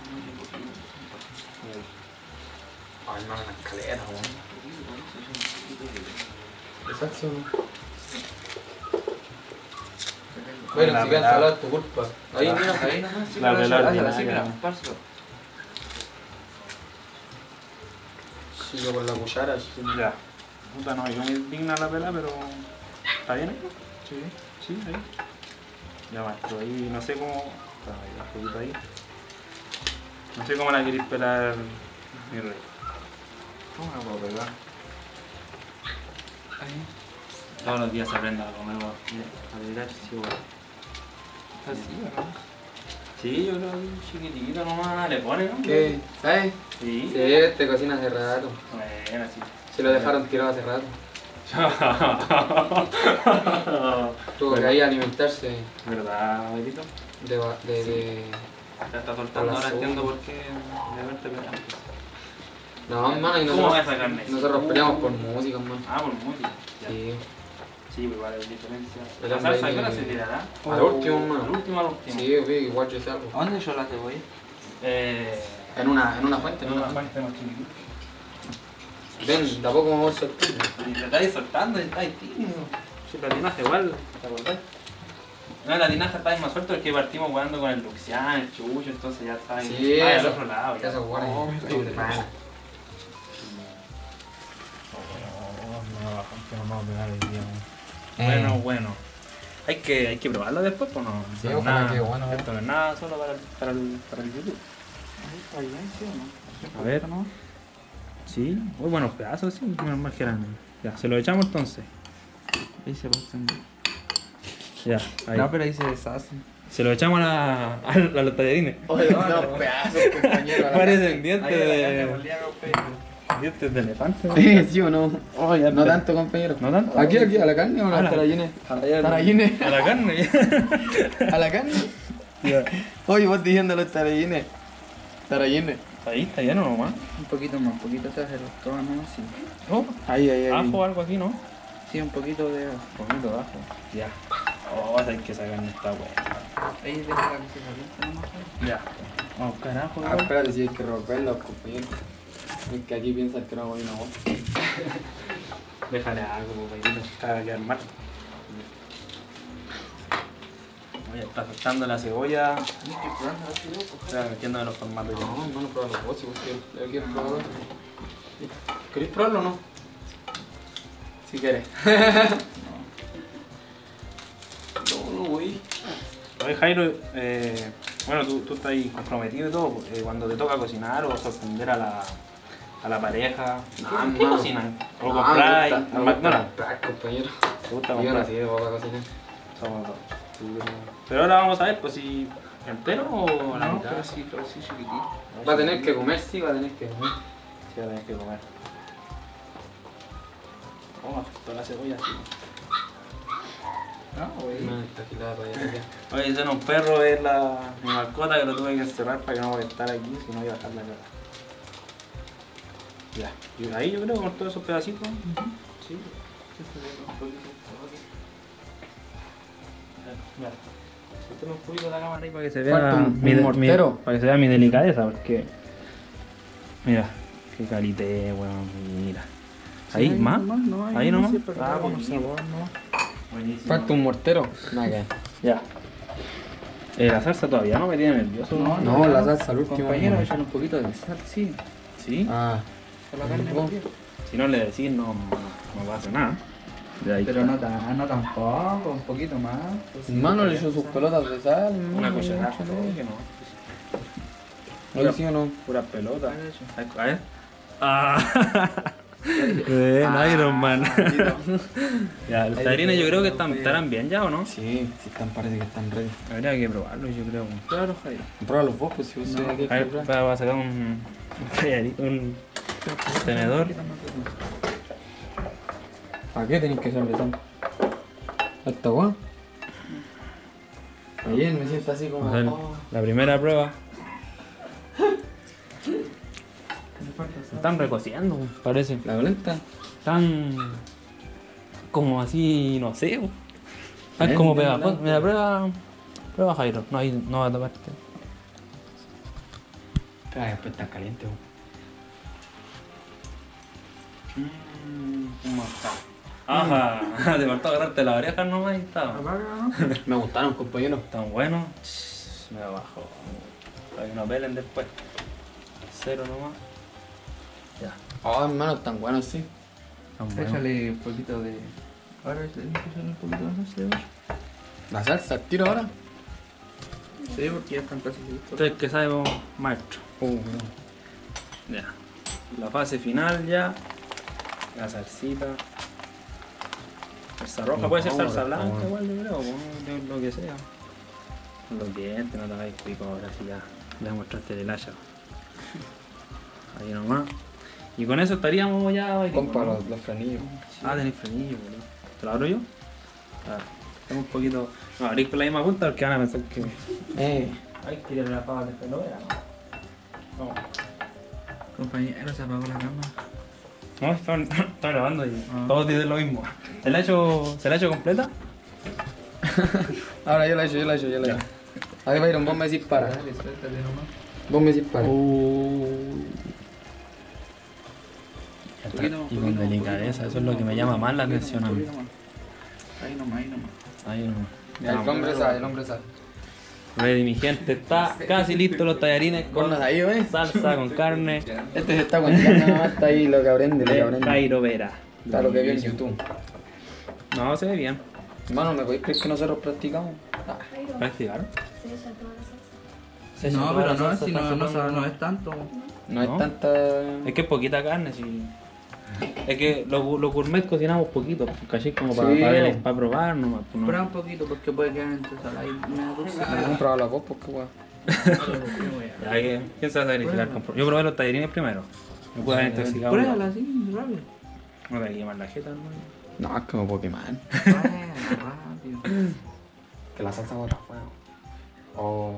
Ay, no, una escalera, güey. Exacto. Bueno, La si pelada. cansa es tu culpa. Ahí, La- mira. Ahí nomás, sí, La pero velar hazla ordinaria. así, mira, pásalo. Sigo con la cuchara. sí. Ya. Puta, no, yo me digna la pela, pero... ¿Está bien ahí? Sí. Sí, ahí. Ya, maestro, ahí no sé cómo... Está ahí, la juguita ahí. No sé cómo la queréis pelar, mi rey. ¿Cómo la puedo pegar? Ahí. Todos los días se aprende algo nuevo. A pelar, sí, bueno. Así, ¿o no? Sí, yo creo que chiquitito nomás le pone, ¿no? ¿Qué? ¿Sabes? Sí. Sí, este cocina hace rato. Bueno, sí. Se lo dejaron tirado hace rato. Tuvo que ¿Verdad? ahí alimentarse ¿Verdad, abuelito? de... ba- de, de... Ya está soltando, Hola, ahora Saúl. entiendo por qué de verte peleando. No, hermano, y ¿Cómo nosotros, va esa carne? nosotros peleamos por música, hermano. Ah, por música. Ya. Sí. Sí, pues igual hay diferencia. Pero ¿La salsa ahí- qué hora se tirará? Al último, Al hermano. último, al último. Sí, vi, igual yo sé algo. ¿A dónde yo la cebolla? Eh... En una, en una fuente, En en una una fuente. fuente más chiquitita. Ven, tampoco me voy a soltar. Y te estáis soltando y estáis tímido. Si la tinaja igual, ¿te acordás? No, la tinaja está más suelta porque partimos jugando con el Luxian, el Chucho, entonces ya está ahí. Sí, ah, al eso- otro lado. Ya. Eso es bueno. Oh, Estoy de pana. Bueno, bueno. Hay que, hay que probarlo después, pues no. Sí, no es ojalá nada- que bueno, Esto no es nada solo para el, para el, para el YouTube. Ahí está bien, ¿sí o no? A ver. ¿No? Sí, muy buenos pedazos, sí, menos mal que eran. Ya, se lo echamos entonces. Ahí se pasan. Ya, ahí. No, pero ahí se deshacen. Se lo echamos a, la, a, la- a los tallarines. Oye, no, pedazos, compañero. a la Parecen dientes Ahí la carne de. molida con pecho. Dientes de elefante. ¿no? Sí, sí o no. No tanto, compañero. No tanto. ¿Aquí, aquí, a la carne o a A la- las tarallines? Allá- Tarallines. A la carne. ¿A la carne? Ya. Oye, vos diciendo los tarallines. Tarallines. Ahí está lleno nomás. Un poquito más, un poquito se hace los tomas nomás, sí. Oh, Ahí, ahí, ahí. ajo o algo aquí, ¿no? Sí, un poquito de... Un poquito de ajo. Ya. Oh, hay que sacar esta weá. Ahí deja que se caliente nomás. Ya. Vamos, carajo. Ah, espérate, si hay que romperlos, compañero. Es que aquí piensan que no hago una voz. Déjale algo, compañero. Caga quedar mal. Oye, está afectando la cebolla. No estoy probando así, loco. Está metiendo en los formatos. No, no, no prueba los vos, si vos quieres, aquí el probador. ¿Queréis probarlo o no? Si quieres. No, no, güey. Oye, Jairo, eh, bueno, tú, tú estás ahí comprometido y todo. Eh, cuando te toca cocinar o sorprender a la, a la pareja, No, ¿qué no. cocinas? O Ah, comprar me en gusta- me McDonald's. gusta comprar, compañero. ¿Te gusta Yo no comprar? sé de boca cocinar. Somos dos. Pero ahora vamos a ver, pues si entero o la No, mitad. pero sí, pero sí chiquitito. Va a tener que comer, sí, va a tener que comer. Sí, va a tener que comer. Oh, afectó la cebolla, sí. No, güey. No, está gilada para allá. Oye, ese no un perro, es la mi mascota que lo tuve que encerrar para que no molestara aquí, si no iba a dejar la cara. Ya, y ahí yo creo con todos esos pedacitos. Sí. Mira, suéltame un poquito la cámara ahí para que se Falta un- un mortero. para que se vea mi delicadeza, porque mira, qué calité, weón, mira. Ahí, más, ahí nomás. Ah, con sabor, no. Buenísimo. Falta un mortero. Nada que. Ya. Eh, la salsa todavía no me tiene nervioso. No, No, la salsa al último. Compañero, echan un poquito de sal, sí. ¿Sí? Ah, Con la carne ¿Vos? molida. Si no le decís, no, no, no pasa nada. De ahí Pero está. no, tan, no tampoco, un poquito más. pues, hermano le echó sus pelotas de sal. Una hermano, cucharada. échale. Que no. Ahí sí o no. Puras pelotas. Dale, eso. A ver. Ah. Bien, Iron Man. Ya, los tallarines yo creo que están, estarán bien ya, ¿o no? Sí, sí están, parece que están ready. Habría que probarlos, yo creo. Claro, Jairo. Pruébalo vos, pues si vos sabés que A ver, hay que probar. va va a sacar un, un tallarín, un tenedor. ¿Para qué tenéis que echarle tanto? ¿Está bueno? Ayer me siento así como. Vamos a ver oh. la primera prueba. Están recociendo, parece. La violenta. Están como así, no sé. bo. Están Bien, como bien, pegajosos. bien. Mira, prueba. Prueba Jairo. No, ahí no va a taparte. Espera, después está caliente. ¿Cómo está? Ajá, te faltó agarrarte las orejas nomás y está. Apaga, ¿no? Me gustaron, compañero. Tan bueno. Me bajo. Para que no pelen después. Cero nomás. Ya. Oh, hermano, están buenos, sí. Tan bueno. Échale un poquito de. Ahora échale un poquito de salsa de olla. La salsa, ¿al tiro ahora? Sí, porque ya están casi listos. Ustedes que sabemos, maestro. Uh, Ya. La fase final ya. La salsita. Salsa roja, puede ser salsa blanca, igual yo creo, o de lo que sea. Los dientes, no te hagáis pico ahora sí ya. Ya mostraste el hacha. Ahí nomás. Y con eso estaríamos ya. bailando, compa, ¿no? los, los frenillos. Ah, tenéis frenillo, boludo. ¿Te lo abro yo? Claro. Tengo un poquito. No, abrís con la misma punta porque van a pensar que. Eh, Hay que tirarle la pava de pelovera, ¿no? No. Compañero, se apagó la cámara. No, están, están grabando y Ah. todos dicen lo mismo. ¿Se la ha hecho, ¿se la ha hecho completa? ahora yo la he hecho, yo la he hecho, yo la he hecho. A ver, Byron, vos me decís para. Dale, suéltate nomás. Vos me decís para. Poquito más, Y con poquito más, delicadeza, poquito eso es lo que me llama más la poquito atención a más, mí. poquito más. Ahí nomás, ahí nomás. Ahí no. Ya, el hombre sabe, el hombre sabe. Ready, mi gente, está casi listo los tallarines con Ponnos ahí, ¿ves? salsa, con carne. Este se está aguantando, nada más está ahí lo que aprende, lo que De aprende. Jairo Vera. Está lo que vio en YouTube. No, se ve bien. Hermano, ¿me podéis creer que nosotros practicamos? Ah, ¿Practicaron? Se echa toda la salsa. se echa No, toda pero la no, salsa, si está no, no, sacando- no es tanto. No es ¿No? tanta. Es que es poquita carne, sí. Es que los, los gourmet cocinamos poquito, ¿cachai? Como para, Sí. para, para probar nomás. pues, Prueba no. un poquito porque puede quedar entre salada y media dulce. Me he comprado la voz porque, weón. Ya que, ¿quién se va a sacrificar? con- Yo probé los tallarines primero. Me pude haber intoxicado. Pruébala así, rápido. No te hay que quemar la jeta, hermano. No, es que me puedo quemar. Rápido. Que la salsa bota fuego. Oh.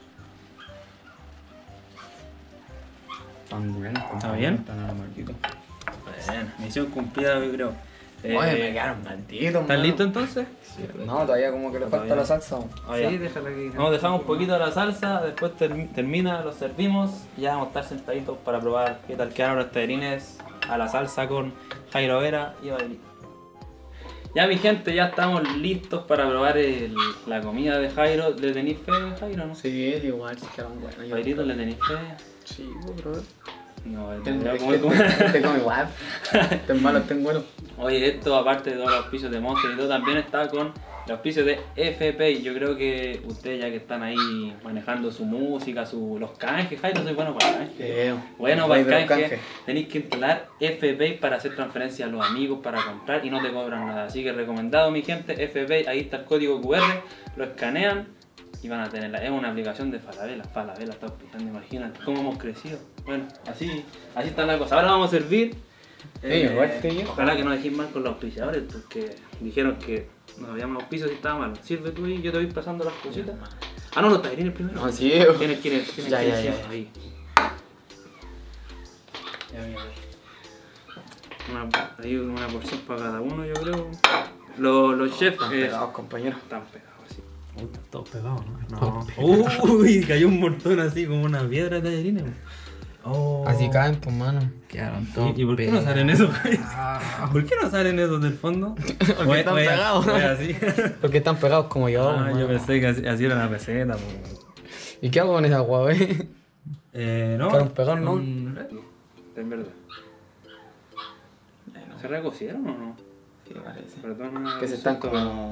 Están bien. ¿Está bien? Están malditos. Bueno, misión cumplida, yo creo. Eh, Oye, me quedaron malditos, ¿Estás listo entonces? No, todavía como que le falta Todavía. la salsa. Ah, ya. Sí, déjala que. Vamos a dejar un poquito de la salsa, después termi- termina, lo servimos y ya vamos a estar sentaditos para probar qué tal quedaron los tallarines a la salsa con Jairo Vera y Bailey. Ya mi gente, ya estamos listos para probar el, la comida de Jairo. ¿Le tenéis fe, Jairo, no? Sí, es igual, si quedaron buenos. Jairito, ¿le tenéis fe? Sí, bro. No, Te voy a comer como- como igual. Ten malo, ten bueno. Oye, esto aparte de todos los auspicios de Monster y todo, también está con el auspicio de F P I. Yo creo que ustedes ya que están ahí manejando su música, su, los canjes, Jairo, soy bueno para canjes. Eh, Bueno, el para rey el de los canje canjes. tenéis que instalar F P I para hacer transferencias a los amigos, para comprar y no te cobran nada. Así que recomendado mi gente, F P I, ahí está el código Q R, lo escanean y van a tenerla. Es una aplicación de Falabella, Falabella está auspiciando, imagínate cómo hemos crecido. Bueno, así, así está la cosa. Ahora vamos a servir. Ey, igual te digo. Ojalá que no dejéis mal con los auspiciadores porque dijeron que nos habíamos auspicios y estaba malo. Sirve tú y yo te voy pasando las cositas. Ah, no, los tallarines primero. No, sí. ¿Quiénes quieren? ¿Quiénes Ya, quieren? ya, Sí, ya. ahí. Ya, mira, ahí. Una, hay una porción para cada uno, yo creo. Los, los chefs Están eh, pegados, compañero. están pegados, sí. Uy, está todo pegado, ¿no? No. Uy, cayó un montón así como una piedra de tallarines. Oh. Así caen tus manos. Quedaron todos. ¿Y, ¿Y por qué no salen esos? ¿Por qué no salen esos del fondo? Porque están pegados. Fue así. Porque están pegados como yo. Ah, yo mano. pensé que así, así era la receta. Pues. ¿Y qué hago con esa agua, eh? Eh, no. Quedaron pegados, ¿no? Un- En verdad. ¿Se recocieron o no? ¿Qué parece? Perdón. Que se están como...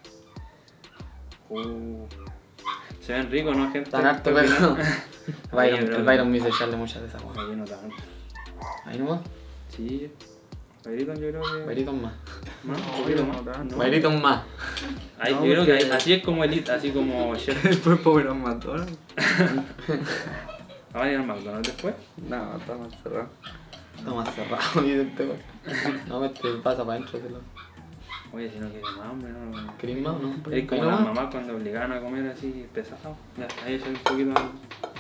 Uh, se ven ricos, ¿no, gente? Están harto ¿Qué opinan? pegados. Ahí, Byron, yo creo el que- Byron me hizo echarle muchas de esa agua. Ahí no tanto. Ahí nomás. Sí. Byron yo creo que... Bairitos más. ¿Más? ¿Un poquito más? No. Bairitos más. Ahí, No, yo creo que porque- ahí- así es como elite, así como chef. Después pobre McDonald's. ¿Va a venir al McDonald's después? No, está más cerrado. Está más cerrado, dice este güey. No, me te pasa para adentro. Te lo... Oye, si no quieres más hambre, no... ¿Querés más o no? Es como Ahí las nomás. mamás cuando obligaban a comer así pesado. Ya, ahí echan un poquito más.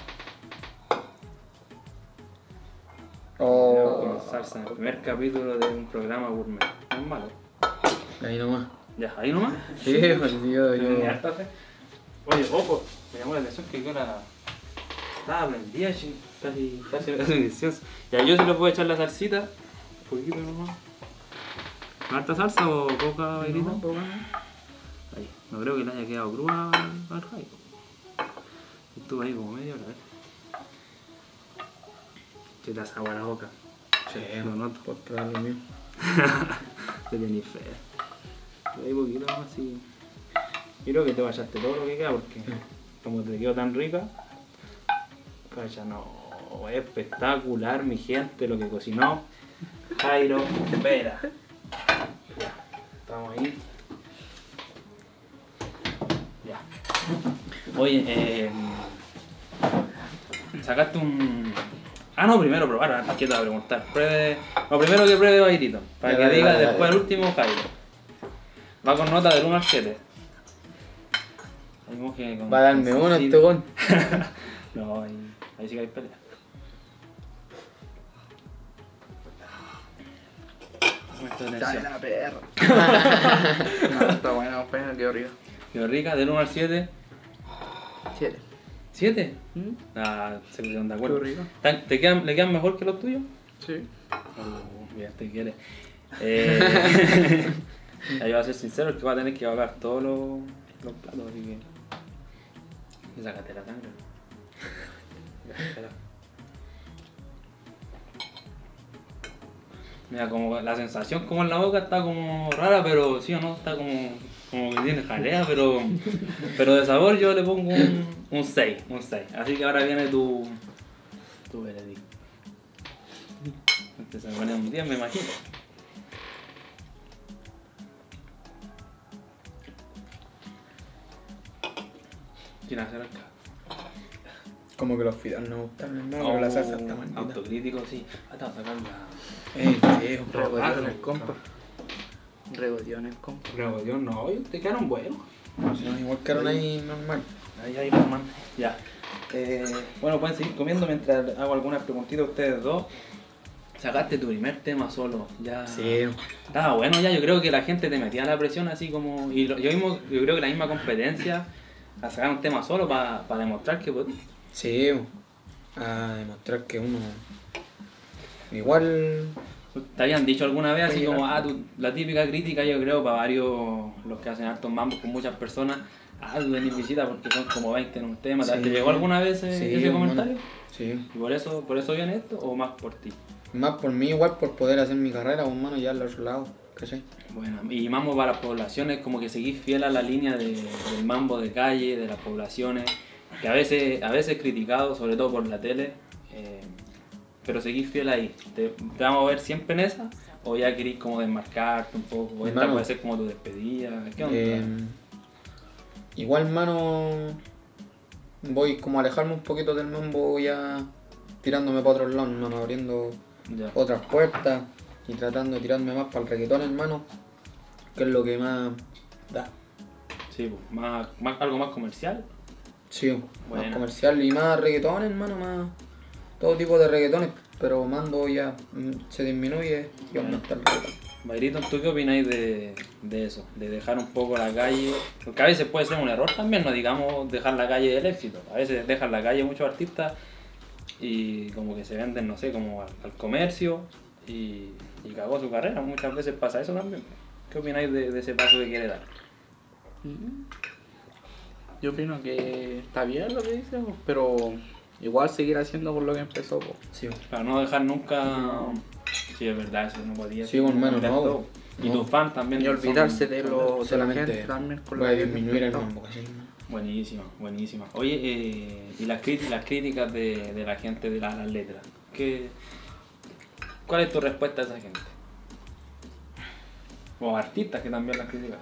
Oh. Con salsa en el primer capítulo de un programa gourmet. No es malo. Ahí nomás. Ya, ahí nomás. Sí, pues yo... yo... Ya, está, fe. Oye, ojo, me llamó la atención que yo la... Estaba prendida, chi, casi, casi, casi delicioso. Ya, yo se le puedo echar la salsita, un poquito nomás. ¿Harta salsa o poca bailita? No, poca. Ahí, no creo que le haya quedado cruda al al Jairo. Estuvo ahí como media hora, ¿eh? Se te hace agua la boca. Sí, Lo noto. porque da lo mismo. Te tenés fe. Ahí poquito más así. Yo creo que te vayaste todo lo que queda porque como te quedó tan rica. Calla, no. Es espectacular, mi gente, lo que cocinó Jairo Vera. Ya, estamos ahí. Ya. Oye, eh, sacaste un... Ah, no, primero probar, antes que te voy a preguntar. Pruebe... Lo primero que pruebe Bairito, para Ya, que dale, diga dale, después dale. el último Jairo. Va con nota del uno al siete. Ahí moje con- Va a darme con uno salsita. este gol. No, ahí, ahí sí que hay pelea. Muestra atención. la perra. No, está bueno, compañero, quedó rico. Quedó rica, del uno al siete. Siete. ¿siete? ¿Mm? Ah, se pusieron de acuerdo. Quedó rico. ¿Tan- ¿Te quedan, ¿Le quedan mejor que los tuyos? Sí. Oh, bien, te quiere. Eh, ya yo voy a ser sincero, el que va a tener que bajar todos los, los platos, así que. Y sácate la sangre. Ya, espera. Mira, como la sensación como en la boca está como rara, pero sí o no, está como, como que tiene jalea, pero, pero de sabor yo le pongo un, un seis, un seis. Así que ahora viene tu, tu veredicto. Este se pone un diez, me imagino. ¿Quién hace acá? Como que los fideos no me gustaron, hermano, pero la salsa está maldita. Autocrítico, sí. Hasta sacar la... Ey, sí, un Regodeado en Ah, el compa. Regodeado en el compa. Revolución, no, oye, te quedaron buenos. Si no, igual quedaron ahí normal. Ahí, ahí, hermano. Ya. Eh, bueno, pueden seguir comiendo mientras hago algunas preguntitas a ustedes dos. Sacaste tu primer tema solo, ya. Sí. Estaba bueno ya, yo creo que la gente te metía la presión así como... Y lo- yo, mismo, yo creo que la misma competencia a sacar un tema solo para demostrar que podías. Sí, a demostrar que uno igual ¿Te habían dicho alguna vez así Sí, como, la- ah, tú, la típica crítica yo creo para varios, los que hacen hartos mambos con muchas personas, ah, tú venís visita porque son como veinte en un tema, ¿te Sí. te llegó alguna vez ese, Sí, ese hermano. comentario? Sí. ¿Y por eso, por eso viene esto o más por ti? Más por mí, igual por poder hacer mi carrera, hermano, ya al otro lado, ¿cachai? Bueno, y mambo para las poblaciones, como que seguís fiel a la línea de- del mambo de calle, de las poblaciones, que a veces, a veces criticado, sobre todo por la tele, eh, pero seguís fiel ahí. ¿Te, te vamos a ver siempre en esa? ¿O ya querís como desmarcarte un poco? ¿O esta Hermano, puede ser como tu despedida? ¿Qué onda? Eh, igual, mano, voy como a alejarme un poquito del mambo ya tirándome para otros lados, hermano, abriendo Ya. otras puertas y tratando de tirarme más para el reggaetón, hermano, que es lo que más da. Sí, pues, más, más, algo más comercial. Sí, Buena. más comercial y más reggaetón, hermano, más todo tipo de reggaetones, pero mando ya mm, se disminuye y Bueno. aumenta el reggaetón. Bayrito, ¿tú qué opináis de, de eso? De dejar un poco la calle, porque a veces puede ser un error también, no digamos dejar la calle del éxito. A veces dejan la calle muchos artistas y como que se venden, no sé, como al, al comercio y, y cagó su carrera. Muchas veces pasa eso también. ¿Qué opináis de, de ese paso que quiere dar? Yo opino que está bien lo que dice, po, pero igual seguir haciendo por lo que empezó. Po. Sí, Para no dejar nunca... Sí, es verdad, eso no podía. Sí, hermano, cambiar no. todo. Y No. tus fans también. Y olvidarse son- de, son- lo, de la solamente gente también con voy lo a que disminuir el empezó. mambo, ¿cachai, hermano? Buenísima, buenísima. Oye, eh, y las, crit- las críticas de, de la gente de la- las letras. ¿Qué, ¿Cuál es tu respuesta a esa gente? O artistas que también las critican.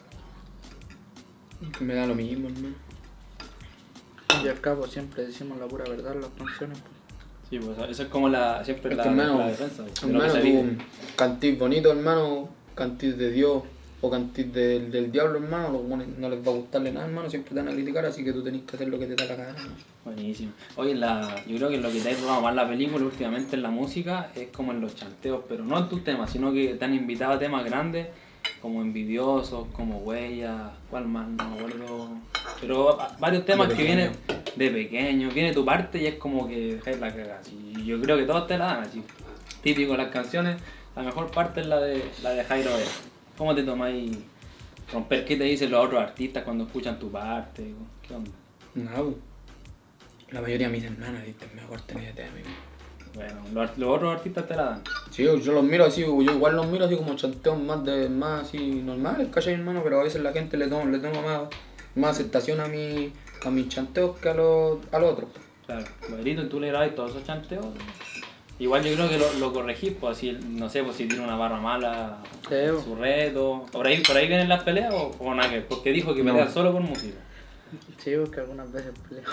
Me da lo mismo, hermano. Y al cabo siempre decimos la pura verdad en las canciones. Po. Sí, pues eso es como la, siempre Es la, que, hermano, la defensa. de lo que hermano, se tú vive. cantís bonito, hermano, cantís de Dios o cantís del, del diablo, hermano, los buenos no les va a gustarle nada, hermano, siempre te van a criticar, así que tú tenés que hacer lo que te da la gana, hermano. Buenísimo. Oye, la, yo creo que lo que te ha robado más la película últimamente en la música es como en los chanteos, pero no en tus temas, sino que te han invitado a temas grandes como Envidiosos, como Huellas, ¿cuál más? No me acuerdo. Pero va- varios temas De que pequeño. vienen de pequeño, viene tu parte y es como que dejáis la cagada. Y yo creo que todos te la dan así. Típico de las canciones, la mejor parte es la de la de Jairo Vera. ¿Cómo te tomáis romper? ¿Qué te dicen los otros artistas cuando escuchan tu parte? ¿Qué onda? Nada, po. La mayoría me dicen, hermano, este es mejor tener idea, amigo. Bueno, los, los otros artistas te la dan. Sí, yo, yo los miro así, yo igual los miro así como chanteos más de más así normales, ¿cachai, hermano? Pero a veces la gente le toma, le toma más, más aceptación a mi, a mis chanteos que a los, a los otros. Claro, Bayrito, tú le grabas todos esos chanteos. Igual yo creo que lo, lo corregís, pues así, no sé, pues si tiene una barra mala, Sí, bo. su reto. ¿Por ahí, por ahí vienen las peleas o, o nada que ver? Porque dijo que No. pelea solo por música. Sí, porque algunas veces peleo.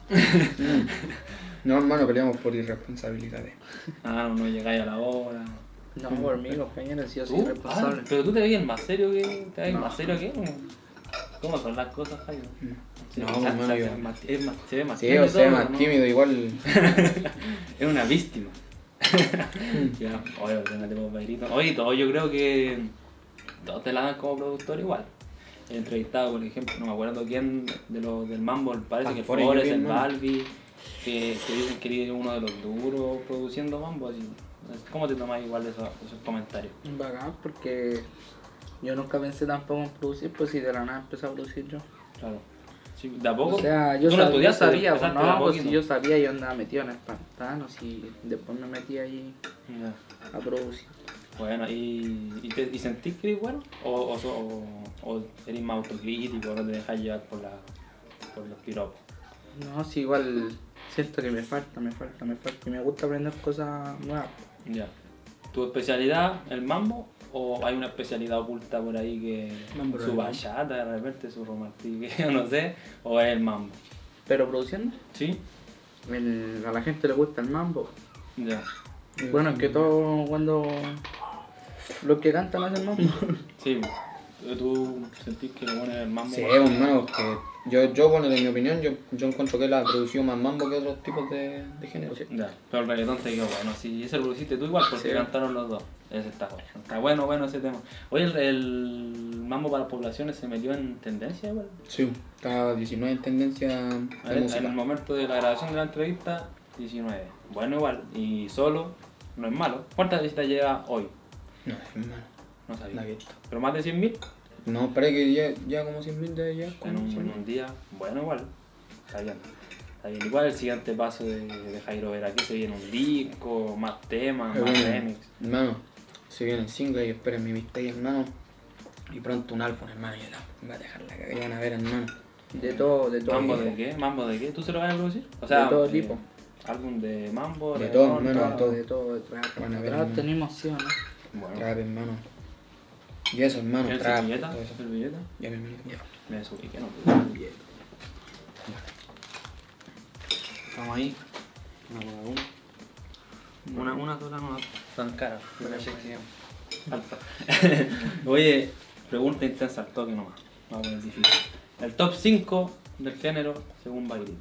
No, hermano, peleamos por irresponsabilidades. Ah, no, no llegáis a la hora. No, por mí, compañeros, yo soy ¿Tú? responsable. Ah, pero tú te veías más serio que. ¿Te ves No. más serio que? ¿Cómo son las cosas, Jairo? Sí, No, o sea, hermano, se, yo- ve más, es más- se ve más Sí, o sea, más ¿no? tímido, igual. Es una víctima. Ya, oye, ordenate por Bayrito. Oye, todo yo creo que todos te la dan como productor igual. He entrevistado, por ejemplo, no me acuerdo quién de los del Mambo, parece que Alfore, Flores, yo vi, el hermano. Balbi, que, que dicen que eres uno de los duros produciendo Mambo. Así. ¿Cómo te tomas igual de esos, esos comentarios? Bacán, porque yo nunca pensé tampoco en producir, pues si de la nada empecé a producir yo. Claro. Sí, ¿de a poco? O sea, yo, ¿Tú lo sab- yo estudiaste? sabía, pues, ¿Empezaste de a no, pues poquito? si yo sabía, yo andaba metido en el pantano, y después me metí ahí Ya. a producir. Bueno, ¿y, y, te, y sentís que eres bueno? ¿O, o, so- o, o eres más autocrítico, no te dejas llevar por, la, por los piropos? No, sí, igual siento que me falta, me falta, me falta, y me gusta aprender cosas nuevas. Ya. ¿Tu especialidad, el mambo? ¿O hay una especialidad oculta por ahí que Mambo, su ¿no? bachata, de repente, su romantiqueo, no sé? ¿O es el mambo? Pero produciendo, ¿Sí? el- a la gente le gusta el mambo. Ya. Bueno, es que todo cuando los que cantan hacen mambo. Sí. ¿Tú sentís que le pones el mambo? Sí, hermano, porque yo, yo, bueno, de mi opinión, yo, yo encuentro que él ha producido más mambo que otros tipos de, de género. Ya, pero el reggaetón te quedó bueno. Si ese lo produciste tú igual, porque Sí. cantaron los dos. Ese está bueno. Está bueno, bueno ese tema. Oye, el, el mambo para las poblaciones se metió en tendencia igual. Sí, está diecinueve en tendencia A de ver, en música. el momento de la grabación de la entrevista, diecinueve. Bueno, igual. Y solo, no es malo. ¿Cuántas visitas llega hoy? No, hermano. No La sabía. he visto. ¿Pero más de cien mil? No, parece que ya, ya como cien mil de ya. En como un, cien en mil. un día, bueno, igual. Está bien. Está bien. Igual el siguiente paso de, de Jairo Vera, que se viene un disco, más temas, Eh, más bueno, remix. Hermano, se viene el single y esperen mi mixtape, hermano. Y pronto un álbum, hermano. Y la me va a dejar la cagada. Y van a ver, hermano. De todo, de todo. ¿Mambo tipo. de qué? ¿Mambo de qué? ¿Tú se lo vas a producir? O De todo eh, tipo. Álbum de mambo, De reggaetón, todo, hermano, trap. de todo. De todo, de trap. Van a ver, Trap hermano. tenemos, sí o no. Bueno. Trap, hermano. Y eso, hermano. ¿Quieres Trap. servilleta? todo eso. ¿Servilleta? Ya, mi hermano. Me subí que no puedo. Estamos ahí. Una por una. Una, una sola no tan cara. Una chequea. Alta. Oye, pregunta intensa al toque nomás. Vamos a poner difícil. El top cinco del género según Bailito.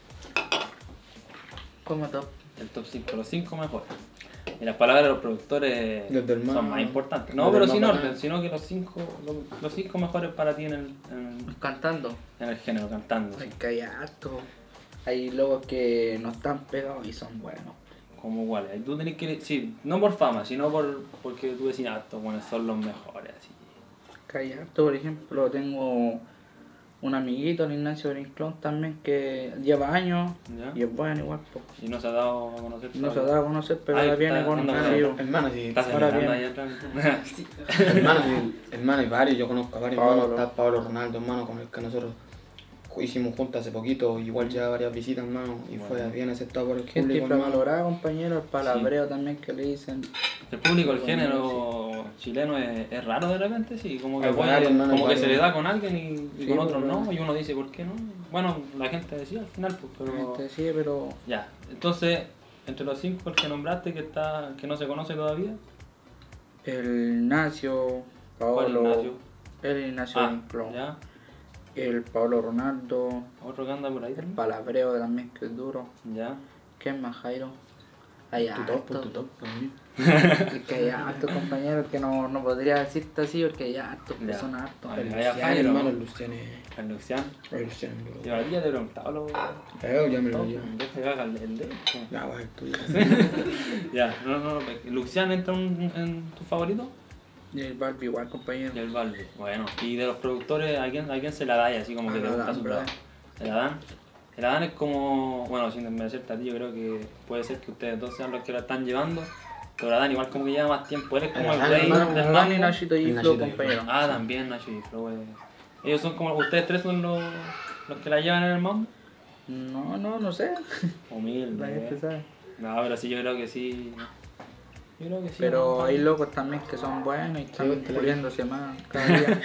¿Cómo top? El top cinco, los cinco mejores. Y las palabras de los productores Desde el más- son más importantes. No, desde pero el sin más orden, bacán. sino que los cinco, los, los cinco mejores para ti en el, en, Cantando. en el género, cantando. sí. Hay que hay harto. Hay logos que no están pegados y son buenos. Como iguales. Tú tenés que, sí, no por fama, sino por porque tú decís, ah, estos buenos son los mejores. Así. Que hay harto, por ejemplo, tengo un amiguito, el Ignacio Brinclón también, que lleva años ¿Ya? y es bueno igual. Po. Y no se ha dado a conocer. No se ha todavía. dado a conocer, pero Ah, ahora está viene con un andando sello. con- Hermano, sí. Estás Ahora celebrando bien. ahí atrás. Sí. Hermano, sí, hermano, hay varios, yo conozco a varios Pablo. hermanos, está Pablo Ronaldo, hermano, con el que nosotros hicimos juntos hace poquito, igual ya varias visitas, hermano, y fue Bueno. bien aceptado por el Gente público, hermano. infravalorada, compañero, el palabreo también que le dicen. El público, el Bueno, género chileno es, es raro de repente, sí, como que, Hay puede- varios, hermano, como hay que se le varios. da con alguien y, y Sí, con otros pero- no, y uno dice, ¿por qué no? Bueno, la gente decía al final, pues, pero... Gente, sí, pero Ya, entonces, entre los cinco, el que nombraste, que está que no se conoce todavía, el Ignacio, ¿cuál Paolo, Ignacio? el Ignacio Ah, Brinclón, ya, el Pablo Ronaldo, otro que anda por ahí el también, palabreo también que es duro. ya. ¿Quién más, Jairo? Hay Tu top, harto. tu top, también. Es que hay hartos compañeros que no, no podría decirte así porque hay hartos que Ya. son hartos. Ay, El vaya Luciano, Jairo. hermano, el Luciano es... El Luciano. el Luciano, bro. Yo a ti ya te he preguntado lo... Eh, ya me lo No, dio. deja que haga el, el de... Ya, va, el tuyo. Ya, no, no, no. ¿Luciano entra un- en tu favorito? Y el Barbie igual, compañero. Y el Balbi. Bueno, y de los productores, ¿a quién, a quién se la da? Así como A que te la gusta Dan, su bro. trabajo. ¿Se la dan? Se la dan es como, bueno, sin desmerecerte a ti, yo creo que puede ser que ustedes dos sean los que la están llevando, pero la dan igual como que lleva más tiempo. Él es como La el Dan, rey hermano, del Dani, mambo. Nachito y Y Flo, Nachito y Flo. compañero. Ah, también Nacho y Flow. eh. Ellos son como, ustedes tres son los, los que la llevan en el mambo. No, no, no sé. Humilde. La gente eh. sabe. No, pero sí, yo creo que sí. Yo creo que sí. Pero ¿no? hay locos también que son buenos y están usted la- puliéndose más cada día.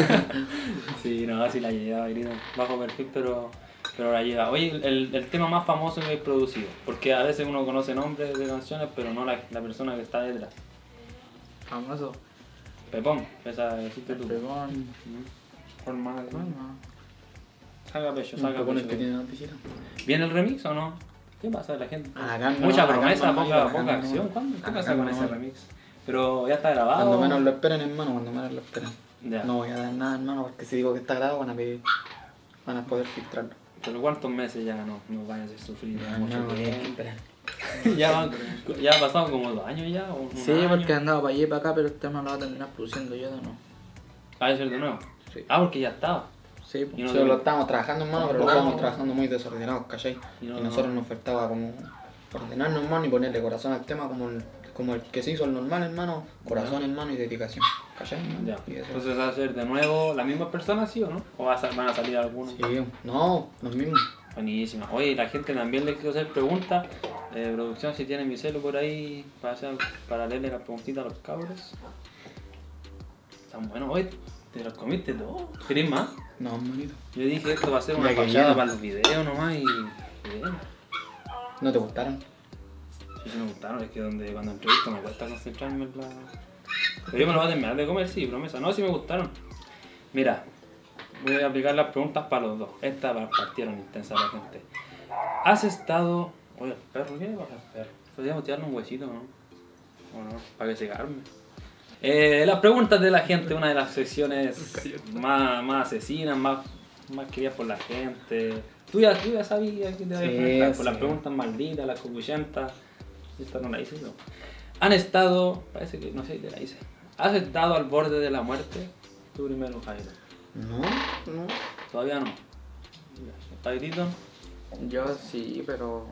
Sí, no, sí la lleva, grito. Bajo perfil, pero, pero la lleva. Oye, el, el tema más famoso que he producido, porque a veces uno conoce nombres de canciones, pero no la, la persona que está detrás. Famoso. Pepón, esa deciste tú. Pegón. Mm. Forma de- Bueno, Saca pecho, Un saca poco pecho. que tiene las visitas. ¿Viene el remix o no? ¿Qué pasa la gente? A la calma, Mucha no, a la promesa, calma, poca, no, a la poca calma, acción. no. ¿Cuándo? ¿Qué A la pasa calma, con ese no. remix? Pero ya está grabado. Cuando menos lo esperen, hermano, cuando menos lo esperen. Ya. No voy a dar nada, hermano, porque si digo que está grabado van a pedir, van a poder filtrarlo. Pero ¿cuántos meses ya no nos van a hacer sufrir? Ya, Mucho hermano, hay que tiempo. esperar. ya, van, ya han pasado como dos años ya. o un sí, año. porque he andado para allá y para acá, pero el tema lo va a terminar produciendo yo de nuevo. ¿Va a ser de nuevo? Sí. Ah, porque ya estaba. Sí, pues. Y no Solo te- lo estamos trabajando, hermano, pero lo No. estamos trabajando muy desordenados, ¿cachai? Y Y, no- nosotros nos faltaba como ordenarnos, hermano, y ponerle corazón al tema como el, como el que se hizo el normal, hermano. Corazón, hermano, y dedicación, ¿cachai? hermano? Ya. Y eso. Entonces va a ser de nuevo la misma persona, ¿sí o no? ¿O va a sal- van a salir algunos? Sí, no, los mismos. Buenísima. Oye, la gente también le quiero hacer preguntas. Eh, producción, si tiene mi celu por ahí para, hacer, para leerle las preguntitas a los cabros. Están buenos. Oye, ¿te los comiste todos? ¿Querés más? No, hermanito. Yo dije, esto va a ser una Ya que fachada lleno. para los videos nomás y... y bien. ¿No te gustaron? Sí, sí me gustaron, es que donde, cuando entrevisto me cuesta concentrarme en la... Pero yo me lo voy a terminar de comer, sí, promesa. No, sí me gustaron. Mira, voy a aplicar las preguntas para los dos. Esta para partieron intensa la gente. ¿Has estado... Oye, el perro, ¿qué le pasa al perro? Podríamos tirarle un huesito, ¿no? ¿O no? Para que se calme. Eh, las preguntas de la gente, una de las secciones más, más asesinas, más, más queridas por la gente. Tú ya, tú ya sabías que te ibas a Sí, enfrentar por las sí. preguntas malditas, las cocuchentas. Esta no la hice yo. Han estado, parece que, no sé si te la hice. ¿Has estado al borde de la muerte? Tú primero, Jairo. No, no. Todavía no. Jairito. Yo sí, pero...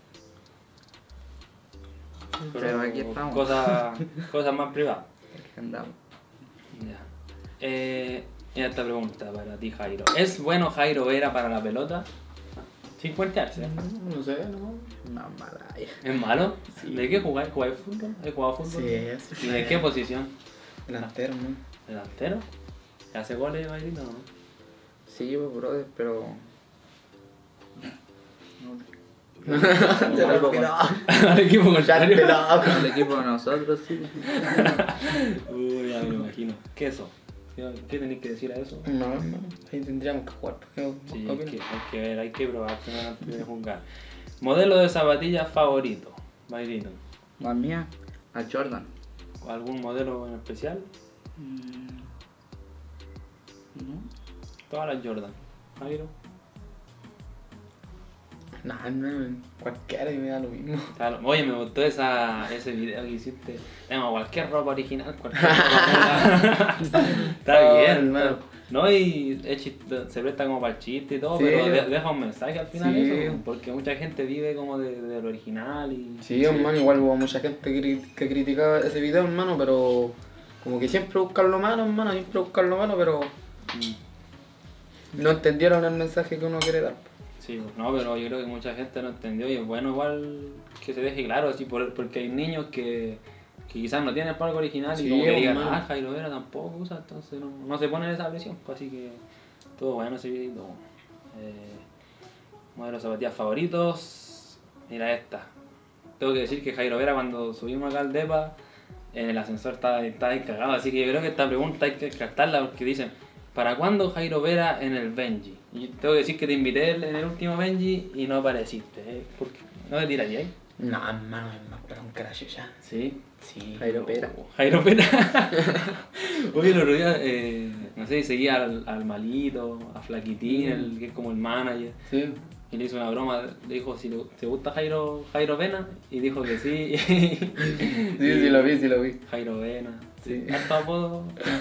Pero aquí estamos. Cosas, cosas más privadas. Aquí andamos. Ya. Eh, y esta pregunta para ti, Jairo. ¿Es bueno Jairo Vera para la pelota? Sin cuentearse. No, no sé, no. Una maravilla. ¿Es malo? Sí. ¿De qué jugáis? ¿Jugáis fútbol? ¿Has jugado fútbol? Sí, es. ¿Y de qué posición? Delantero, ¿no? ¿Delantero? ¿Hace goles, Jairito? No. Sí, pues, brother, pero... Se lo con- Al equipo contrario. El equipo de nosotros, sí. Uy, ya me lo imagino. ¿Qué eso? ¿Qué, qué tenéis que decir a eso? No, no. Ahí tendríamos que jugar. ¿Qué Sí, hay opinas? que, hay que ver, hay que probar primero antes de jugar. Modelo de zapatillas favorito, Jairito. La mía, la Jordan. ¿Algún modelo en especial? Mm, ¿No? Todas las Jordan. Jairo. No, no, cualquiera y me da lo mismo. Claro. Oye, me gustó esa, ese video que hiciste. Tengo cualquier ropa original, cualquier ropa. Está Oh, bien. hermano. Está- No, y es chist- se presta como para el chiste y todo, Sí. pero de- deja un mensaje al final Sí. eso, porque mucha gente vive como de, de lo original y... Sí, hermano, igual hubo mucha gente que, cri- que criticaba ese video, hermano, pero como que siempre buscan lo malo, hermano, siempre buscan lo malo, pero Mm. no entendieron el mensaje que uno quiere dar. Sí, pues, no, pero yo creo que mucha gente no entendió y es bueno igual que se deje claro, así por, porque hay niños que, que quizás no tienen el palco original Sí, y como que digan, hermano. ah, Jairo Vera tampoco usa, entonces no, no se ponen esa presión, pues, así que todo bueno ese videito. Eh, modelo de zapatillas favoritos, mira esta. Tengo que decir que Jairo Vera cuando subimos acá al depa, en el ascensor estaba, estaba ahí cagado, así que yo creo que esta pregunta hay que captarla porque dicen, ¿para cuándo Jairo Vera en el Benji? Y tengo que decir que te invité en el último Benji y no apareciste, ¿eh? ¿Por qué? ¿No te tirarías ahí? No, hermano, es más para un crash ya. Sí. Sí. Jairo Pera. Oh, Jairo Pera. Oye, el otro día, eh, no sé, seguía al, al Malito, a Flaquitín, el, que es como el manager. Sí. Y le hizo una broma, le dijo si le, te gusta Jairo, Jairo Pena, y dijo que sí. Sí, sí lo vi, sí lo vi. Jairo Vena, Sí. harto apodo.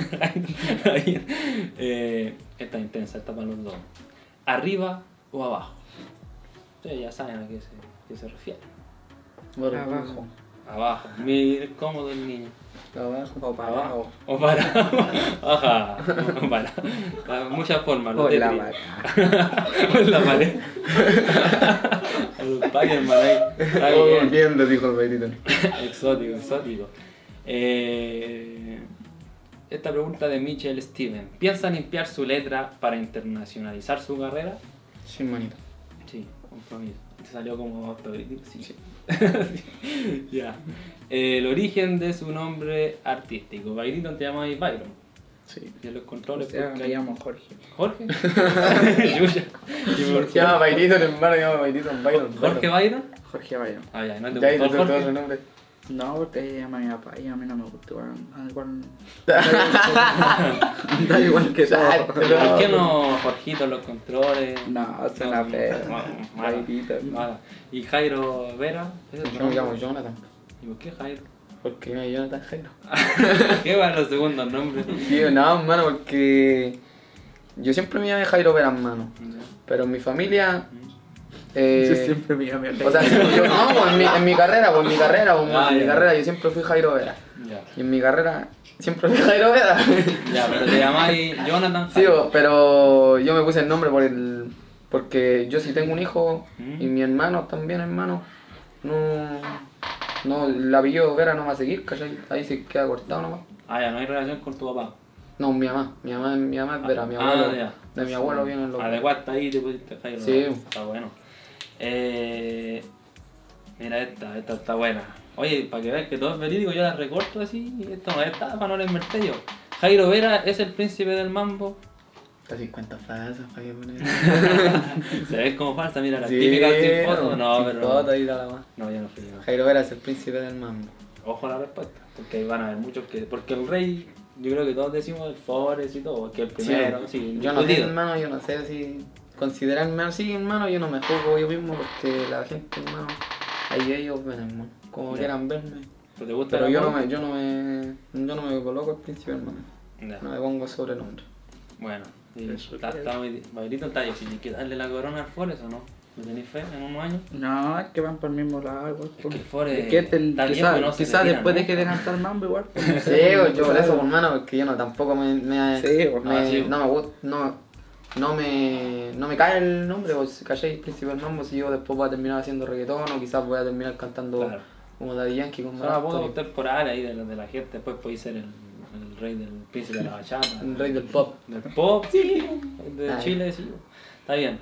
eh, esta es intensa, esta para los dos. ¿Arriba o abajo? Ustedes ya saben a qué se, qué se refiere. Bueno, Abajo. Abajo, muy cómodo el niño. Abajo. O para Abajo. abajo. O para. Ajá. O para. Para muchas formas. O los en la Tetris. vaca. O en la pared. El Spider-Man ahí. Está Oh, bien. viendo, dijo el Bailito. Exótico, exótico. Eh, esta pregunta de Michelle Steven. ¿Piensa limpiar su letra para internacionalizar su carrera? Sí, manito. Sí, compromiso. Te salió como autocrítico. Sí. Sí. Ya. El origen de su nombre artístico. Byron te llamas Byron. Sí. Y en los O controles. sea, porque- me llamo Jorge. Jorge. Yuya. ¿Y por Se qué? llama Bailito, hermano, se llama Bailito, Byron. ¿Jorge Byron? Jorge Bayón. Ah, ya, no te Ya ahí te gustó el tengo otro Jorge. nombre. No, porque ella llama a mi papá y a mí no me gusta igual. igual da igual que todo. Exacto. ¿Por qué no Jorgito en los controles? No, suena feo. Mala, Bailito. mala. ¿Y Jairo Vera? ¿Ese es tu Yo me nombre? llamo Jonathan. ¿Y por qué Jairo? Porque me llamo Jonathan Jairo. ¿Qué van los segundos nombres? Sí, no, hermano, porque yo siempre me llamé Jairo Vera, hermano. Pero en mi familia. Eh, Yo siempre me llamé O sea, yo no, pues en mi, en mi carrera, pues en mi carrera, pues Ah, en mi ya. carrera yo siempre fui Jairo Vera. Ya. Y en mi carrera siempre fui Jairo Vera. Ya, pero te llamáis Jonathan Sí, Jairo. pues, pero yo me puse el nombre por el. Porque yo sí tengo un hijo Mm. y mi hermano también, hermano. No. No, el apellido Vera no va a seguir, ¿cachai? Ahí se queda cortado nomás. Ah, ya, no hay relación con tu papá. No, mi mamá. Mi mamá, mi mamá es Vera, mi Ah, abuelo. ya. De mi abuelo vienen los. Adecuaste ahí y te pusiste Jairo. Sí. Está bueno. Eh, mira esta, esta está buena. Oye, para que veas que todo es verídico, yo la recorto así y esto no es estafa, no la invertí yo. Jairo Vera es el príncipe del mambo. Está cincuenta falsas para que poner. Se ve como falsa, mira la Sí, típica sin foto. No, sin pero. foto, ahí da la más. No, yo no fui yo. Jairo Vera es el príncipe del mambo. Ojo a la respuesta, porque ahí van a haber muchos que. Porque el rey, yo creo que todos decimos el Forest y todo, que el primero, sí. Yo no sé, discutido. hermano, yo no sé si considerarme así, hermano, yo no me juzgo yo mismo porque la gente, hermano, ahí ellos ven, hermano, como Ya. quieran verme. ¿Pero te gusta Pero el yo no apodo? me, yo no me, yo no me coloco el príncipe hermano. Ya. No me pongo sobrenombre. Bueno, y Eso está, que- está muy... Bailito está difícil. ¿Hay que darle la corona al Forest o no? ¿Me tenéis fe en unos años? No, es que van por el mismo lado. igual, Es pues. que el Forest Es que este, está quizá, viejo y no se quizá retira después de nunca. que de cantar mambo igual. pues, no Sí, sé, pues, yo por ¿sabes? eso, hermano, porque yo no tampoco me, me, Sí, pues, me- ah, sí. no me gusta, no, no me, no me cae el nombre, pues, ¿cachai? Príncipe del Mambo, si yo después voy a terminar haciendo reggaetón o quizás voy a terminar cantando Claro. como Daddy Yankee con Son Marc apodos Anthony, temporales ahí de la, de la gente. Después podéis ser el, el rey del príncipe de la bachata. el rey del pop. Del pop, sí. De Ay. Chile, sí. Está bien.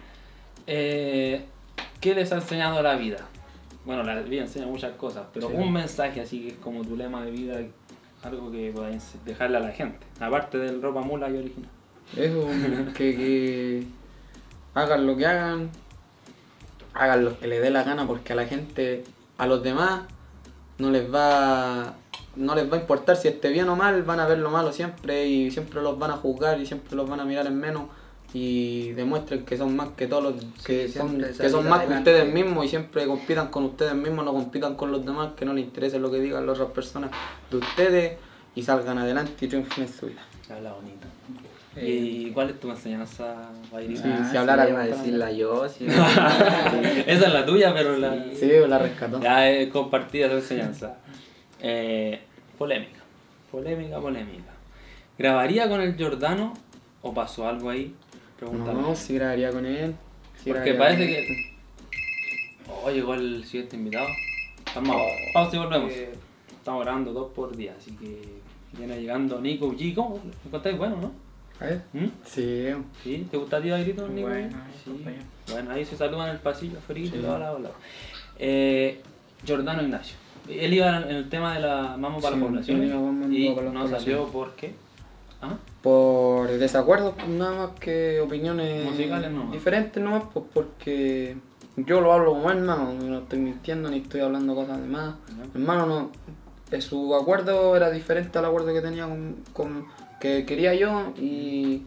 Eh, ¿Qué les ha enseñado la vida? Bueno, la vida enseña muchas cosas, pero Sí. un mensaje así que es como tu lema de vida, algo que podáis dejarle a la gente, aparte del ropa mula y original. Eso, que, que hagan lo que hagan, hagan lo que les dé la gana, porque a la gente, a los demás, no les va no les va a importar si esté bien o mal, van a ver lo malo siempre y siempre los van a juzgar y siempre los van a mirar en menos y demuestren que son más que todos los que Sí, son, siempre que salir son más que adelante. ustedes mismos y siempre compitan con ustedes mismos, no compitan con los demás, que no les interese lo que digan las otras personas de ustedes y salgan adelante y triunfen en su vida. Habla bonito. Eh. ¿Y cuál es tu enseñanza, Bayrita? Sí, Ah, si hablara iba a con- decirla yo, sí. Esa es la tuya, pero la... Sí, la rescató. Ya he compartida tu enseñanza. Eh, polémica. Polémica, polémica. ¿Grabaría con el Giordano o pasó algo ahí? Pregúntame. No, sí grabaría con él. Sí Porque grabaría parece con que... él. Oh, llegó el siguiente invitado. Calmado. Pausa y volvemos. Estamos grabando dos por día, así que viene llegando Nico G. ¿Cómo? ¿Lo encontráis bueno, no? A ver. ¿Mm? Sí. ¿Sí? ¿Te gustaría Bayrito, Nico? Bueno, sí. compañero. Bueno, ahí se saludan en el pasillo, frito, Sí. hola, hola. Eh, Giordano Ignacio. Él iba en el tema de la Mambo para Sí, la población él iba con Mambo y para la no población. salió por qué. ¿Ah? Por desacuerdos, pues, nada más que opiniones Musicales nomás. diferentes nomás, pues porque yo lo hablo como hermano, no estoy mintiendo ni estoy hablando cosas de más. Ya. Hermano, no, eh, su acuerdo era diferente al acuerdo que tenía con, con- que quería yo y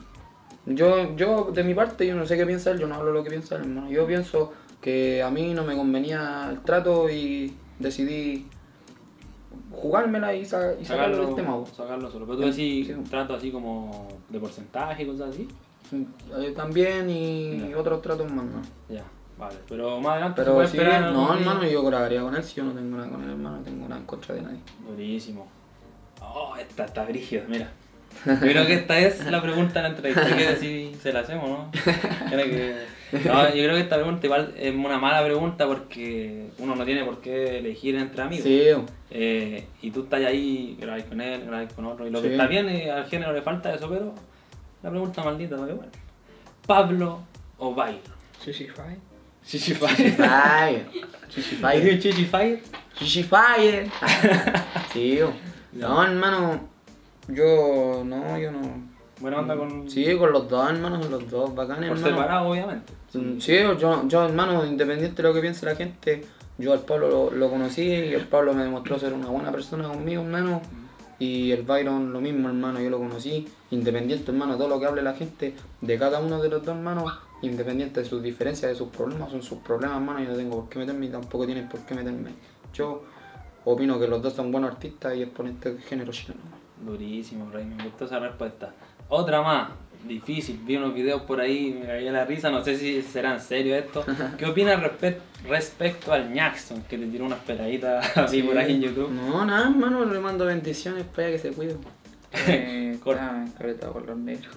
yo, yo de mi parte yo no sé qué piensa él, yo no hablo lo que piensa él, hermano. Yo pienso que a mí no me convenía el trato y decidí jugármela y, sa- y sacarlo del tema. po. sacarlo solo. Pero tú decís Sí. un trato así como de porcentaje y cosas así. Eh, también y Ya. otros tratos más, ¿no? Ya, vale. Pero más adelante se Pero puede sí, esperar algún no, día. hermano, yo grabaría con él si yo no tengo nada con él, hermano, no tengo nada en contra de nadie. Buenísimo. Oh, esta está brígida, mira. Yo creo que esta es la pregunta de la entrevista. Hay que decir se la hacemos, ¿no? Creo que... No, yo creo que esta pregunta igual es una mala pregunta porque uno no tiene por qué elegir entre amigos. Sí, Eh, y tú estás ahí, grabáis con él, grabáis con otro. Y lo que Sí. está bien, y al género le falta eso, pero la pregunta maldita, ¿no? Bueno. ¿Pablo o Byron? Sushi Fire. Chichi Fire. Fire. Chichi Fire. Chichi Fire. Chichi Fire. Sí, no, hermano, yo no, yo no. Buena onda con... Sí, con los dos, hermano, con los dos, bacanes, Por hermano. separado, obviamente. Mm, Sí, yo, yo, hermano, independiente de lo que piense la gente, yo al Pablo lo, lo conocí y el Pablo me demostró ser una buena persona conmigo, hermano. Y el Byron lo mismo, hermano, yo lo conocí, independiente, hermano, de todo lo que hable la gente de cada uno de los dos, hermano, independiente de sus diferencias, de sus problemas, son sus problemas, hermano, yo no tengo por qué meterme y tampoco tienen por qué meterme. Yo opino que los dos son buenos artistas y exponentes del género chileno. Durísimo, Rey, me gustó esa respuesta. Otra más, difícil, vi unos videos por ahí, me caí en la risa, no sé si será en serio esto. ¿Qué opinas respe- respecto al Jackson, que te tiró unas peladitas así por ahí en YouTube? No, nada, hermano, le mando bendiciones para que se cuide. Eh, Corta. Estaba encaretado con los negros.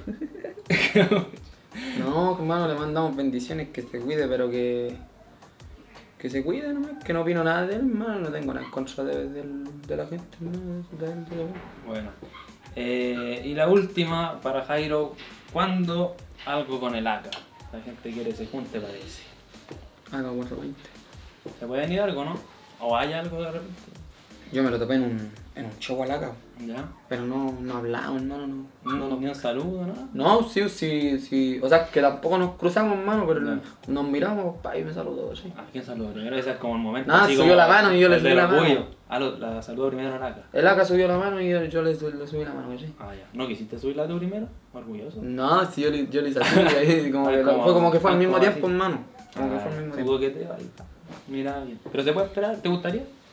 No, hermano, le mandamos bendiciones, que se cuide, pero que. Que se cuide nomás, que no opino nada de él, hermano, no tengo nada en contra de, de, de la gente, hermano, de él, de él. Bueno, eh, y la última para Jairo, ¿cuándo algo con el A K? La gente quiere se junte, parece. Haga cuatro veinte. ¿Se puede venir algo, no? ¿O hay algo de repente? Yo me lo topé en un, en un show al acá, ¿Ya? pero no, no hablamos, hermano, no. No, No, Ni no, un saludo, ¿no? no, sí, sí, sí, o sea, que tampoco nos cruzamos, hermano, pero Ya. nos miramos, pa, y me saludó, sí. ¿A quién saludo primero? Ese es como el momento. Nada, así subió como la mano y yo le el subí del la mano. orgullo. Ah, lo- la saludo primero a la A K. El acá subió la mano y yo, yo le, le subí la mano, sí. Ah, ya. ¿No quisiste subirla tú primero? Orgulloso. No, sí, yo le, yo le hice así, ahí, como Ah, que, como- fue como que fue al ah, mismo como tiempo, así. hermano. Como que Ah, fue al mismo su tiempo. coqueteo ahí. Mira bien. ¿Pero se puede esperar? ¿Te gustaría?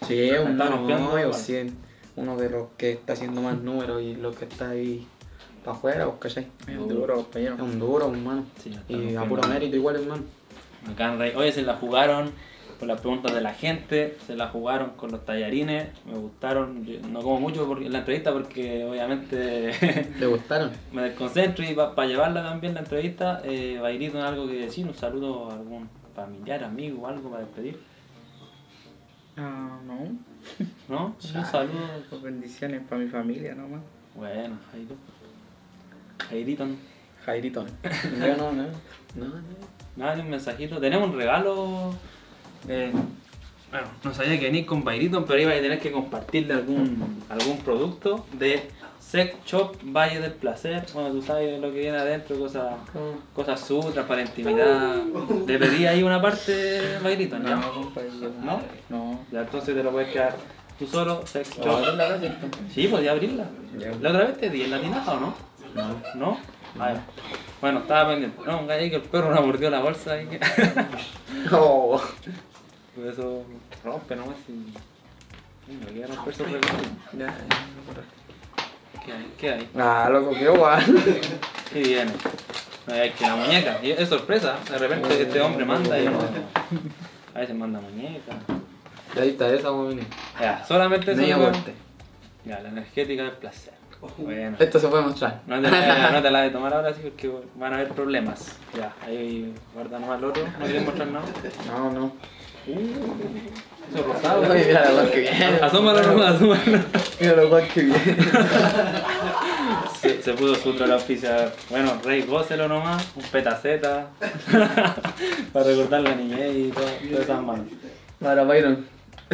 Sí, es un Está mano rompiendo hoyo, igual. sí. Uno de los que está haciendo más números y los que está ahí para afuera, ¿vos cachai? Es duro, Es compañero. un duro, hermano. Sí, está Y a rompiendo. puro mérito igual, hermano. Bacán, Rey. Oye, se la jugaron con las preguntas de la gente, se la jugaron con los tallarines, me gustaron. Yo no como mucho por- en la entrevista porque obviamente ¿Te gustaron? me desconcentro y para llevarla también la entrevista, eh, Bairito, algo que decir, un saludo a algún familiar, amigo o algo para despedir. Ah, no. ¿No? Un saludo. Pues bendiciones para mi familia nomás. Bueno, Jairo. Jairito. Jairito. Yo no, no. No, no. Nada, ni un mensajito. Tenemos un regalo. eh, bueno, no sabía que venir con Bairiton, pero iba a tener que compartirle algún, algún producto de Sex Shop Valle del Placer. Bueno, tú sabes lo que viene adentro, cosas cosas sutras para intimidad. ¿Le pedí ahí una parte, Bairiton? ¿Ya? No, compadre. ¿No? No. Ya, entonces te lo puedes quedar tú solo, Sex ¿Puedo Shop. abrir la casa? Sí, podía abrirla. Ya. ¿La otra vez te di en la tinaja o no? No. ¿No? Ah, ya. Bueno, estaba pendiente. No, un gallo que el perro no mordió la bolsa y que... Oh. Por eso rompe nomás y... No quiero romper esos regalos. Ya. ¿Qué hay? ¿Qué hay? Ah, loco, qué guay. ¿Qué viene? No, hay que la muñeca. Y es sorpresa. De repente este hombre manda y no... A veces manda muñeca. Ahí está esa, mami. Ya, solamente eso. Media fue- muerte. Ya, la energética del placer. Bueno. Esto se puede mostrar. No te, la, no te la de tomar ahora sí porque van a haber problemas. Ya, ahí guarda nomás el otro. No quieres mostrar nada. No, no. Eso es rosado. Oye, mira lo guay que viene. Asómalo nomás, asómalo. Mira lo guay que viene. Se, se pudo sutra la oficia. Bueno, Rey, gócelo nomás. Un petaceta. Para recordar la niñez y todo, todas esas manos. Para Byron.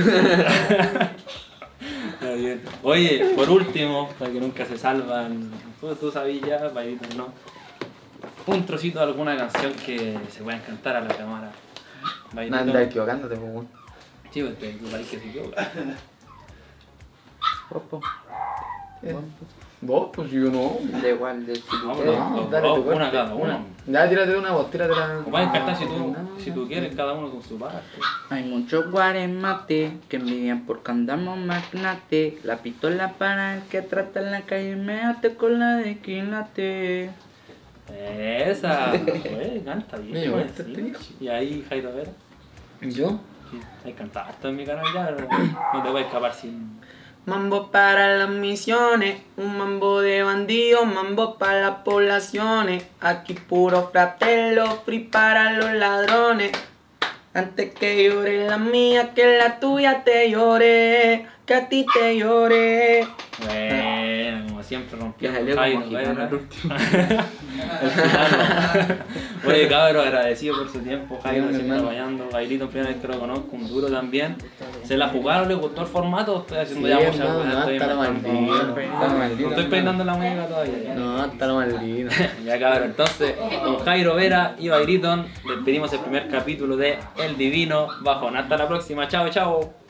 Está bien. Oye, por último, para que nunca se salvan, tú, tú sabías ya, Bairito, ¿no? Un trocito de alguna canción que se pueda encantar a la cámara. No andas equivocándote, pues, weón. Sí, pues de tu país que se equivoca. Opo. Vos, pues yo no. Da igual de si tú Vamos, quieres. no. Dale tu una corte. cada uno. Ya, tírate una vos, tírate la. O puedes cantar si tú, No, si tú quieres, cada uno con su parte. Hay muchos guaremates que envidian porque andamos magnate. La pistola para el que trata en la calle, méate con la de quilate. Esa, güey, canta bien. Me güey, gusta sí. este hijo. Y ahí, Jairo Vera. ¿Yo? Sí, hay cantado harto en mi canal ya, pero no te voy a escapar sin. Mambo para las misiones, un mambo de bandidos, mambo para las poblaciones. Aquí puro fratello, free para los ladrones. Antes que llore la mía, que la tuya te llore, que a ti te llore. Bueno, como siempre rompiendo Ya salió Jairo como gitano Vera. el último. El gitano. Oye, cabrón, agradecido por su tiempo, Jairo, Sí, siempre hermano. apoyando. Bailito, primera vez que lo conozco, un duro también. ¿Se la jugaron? ¿Le gustó el formato? Estoy haciendo Sí, ya muchas hermano, cosas, no, estoy está lo inventando. maldito, está lo maldito, No estoy hermano. peinando la muñeca todavía. ya. No, está lo maldito. Ya cabrón, entonces con Jairo Vera y Bairiton despedimos el primer capítulo de El Divino Bajón. Hasta la próxima, chao, chao.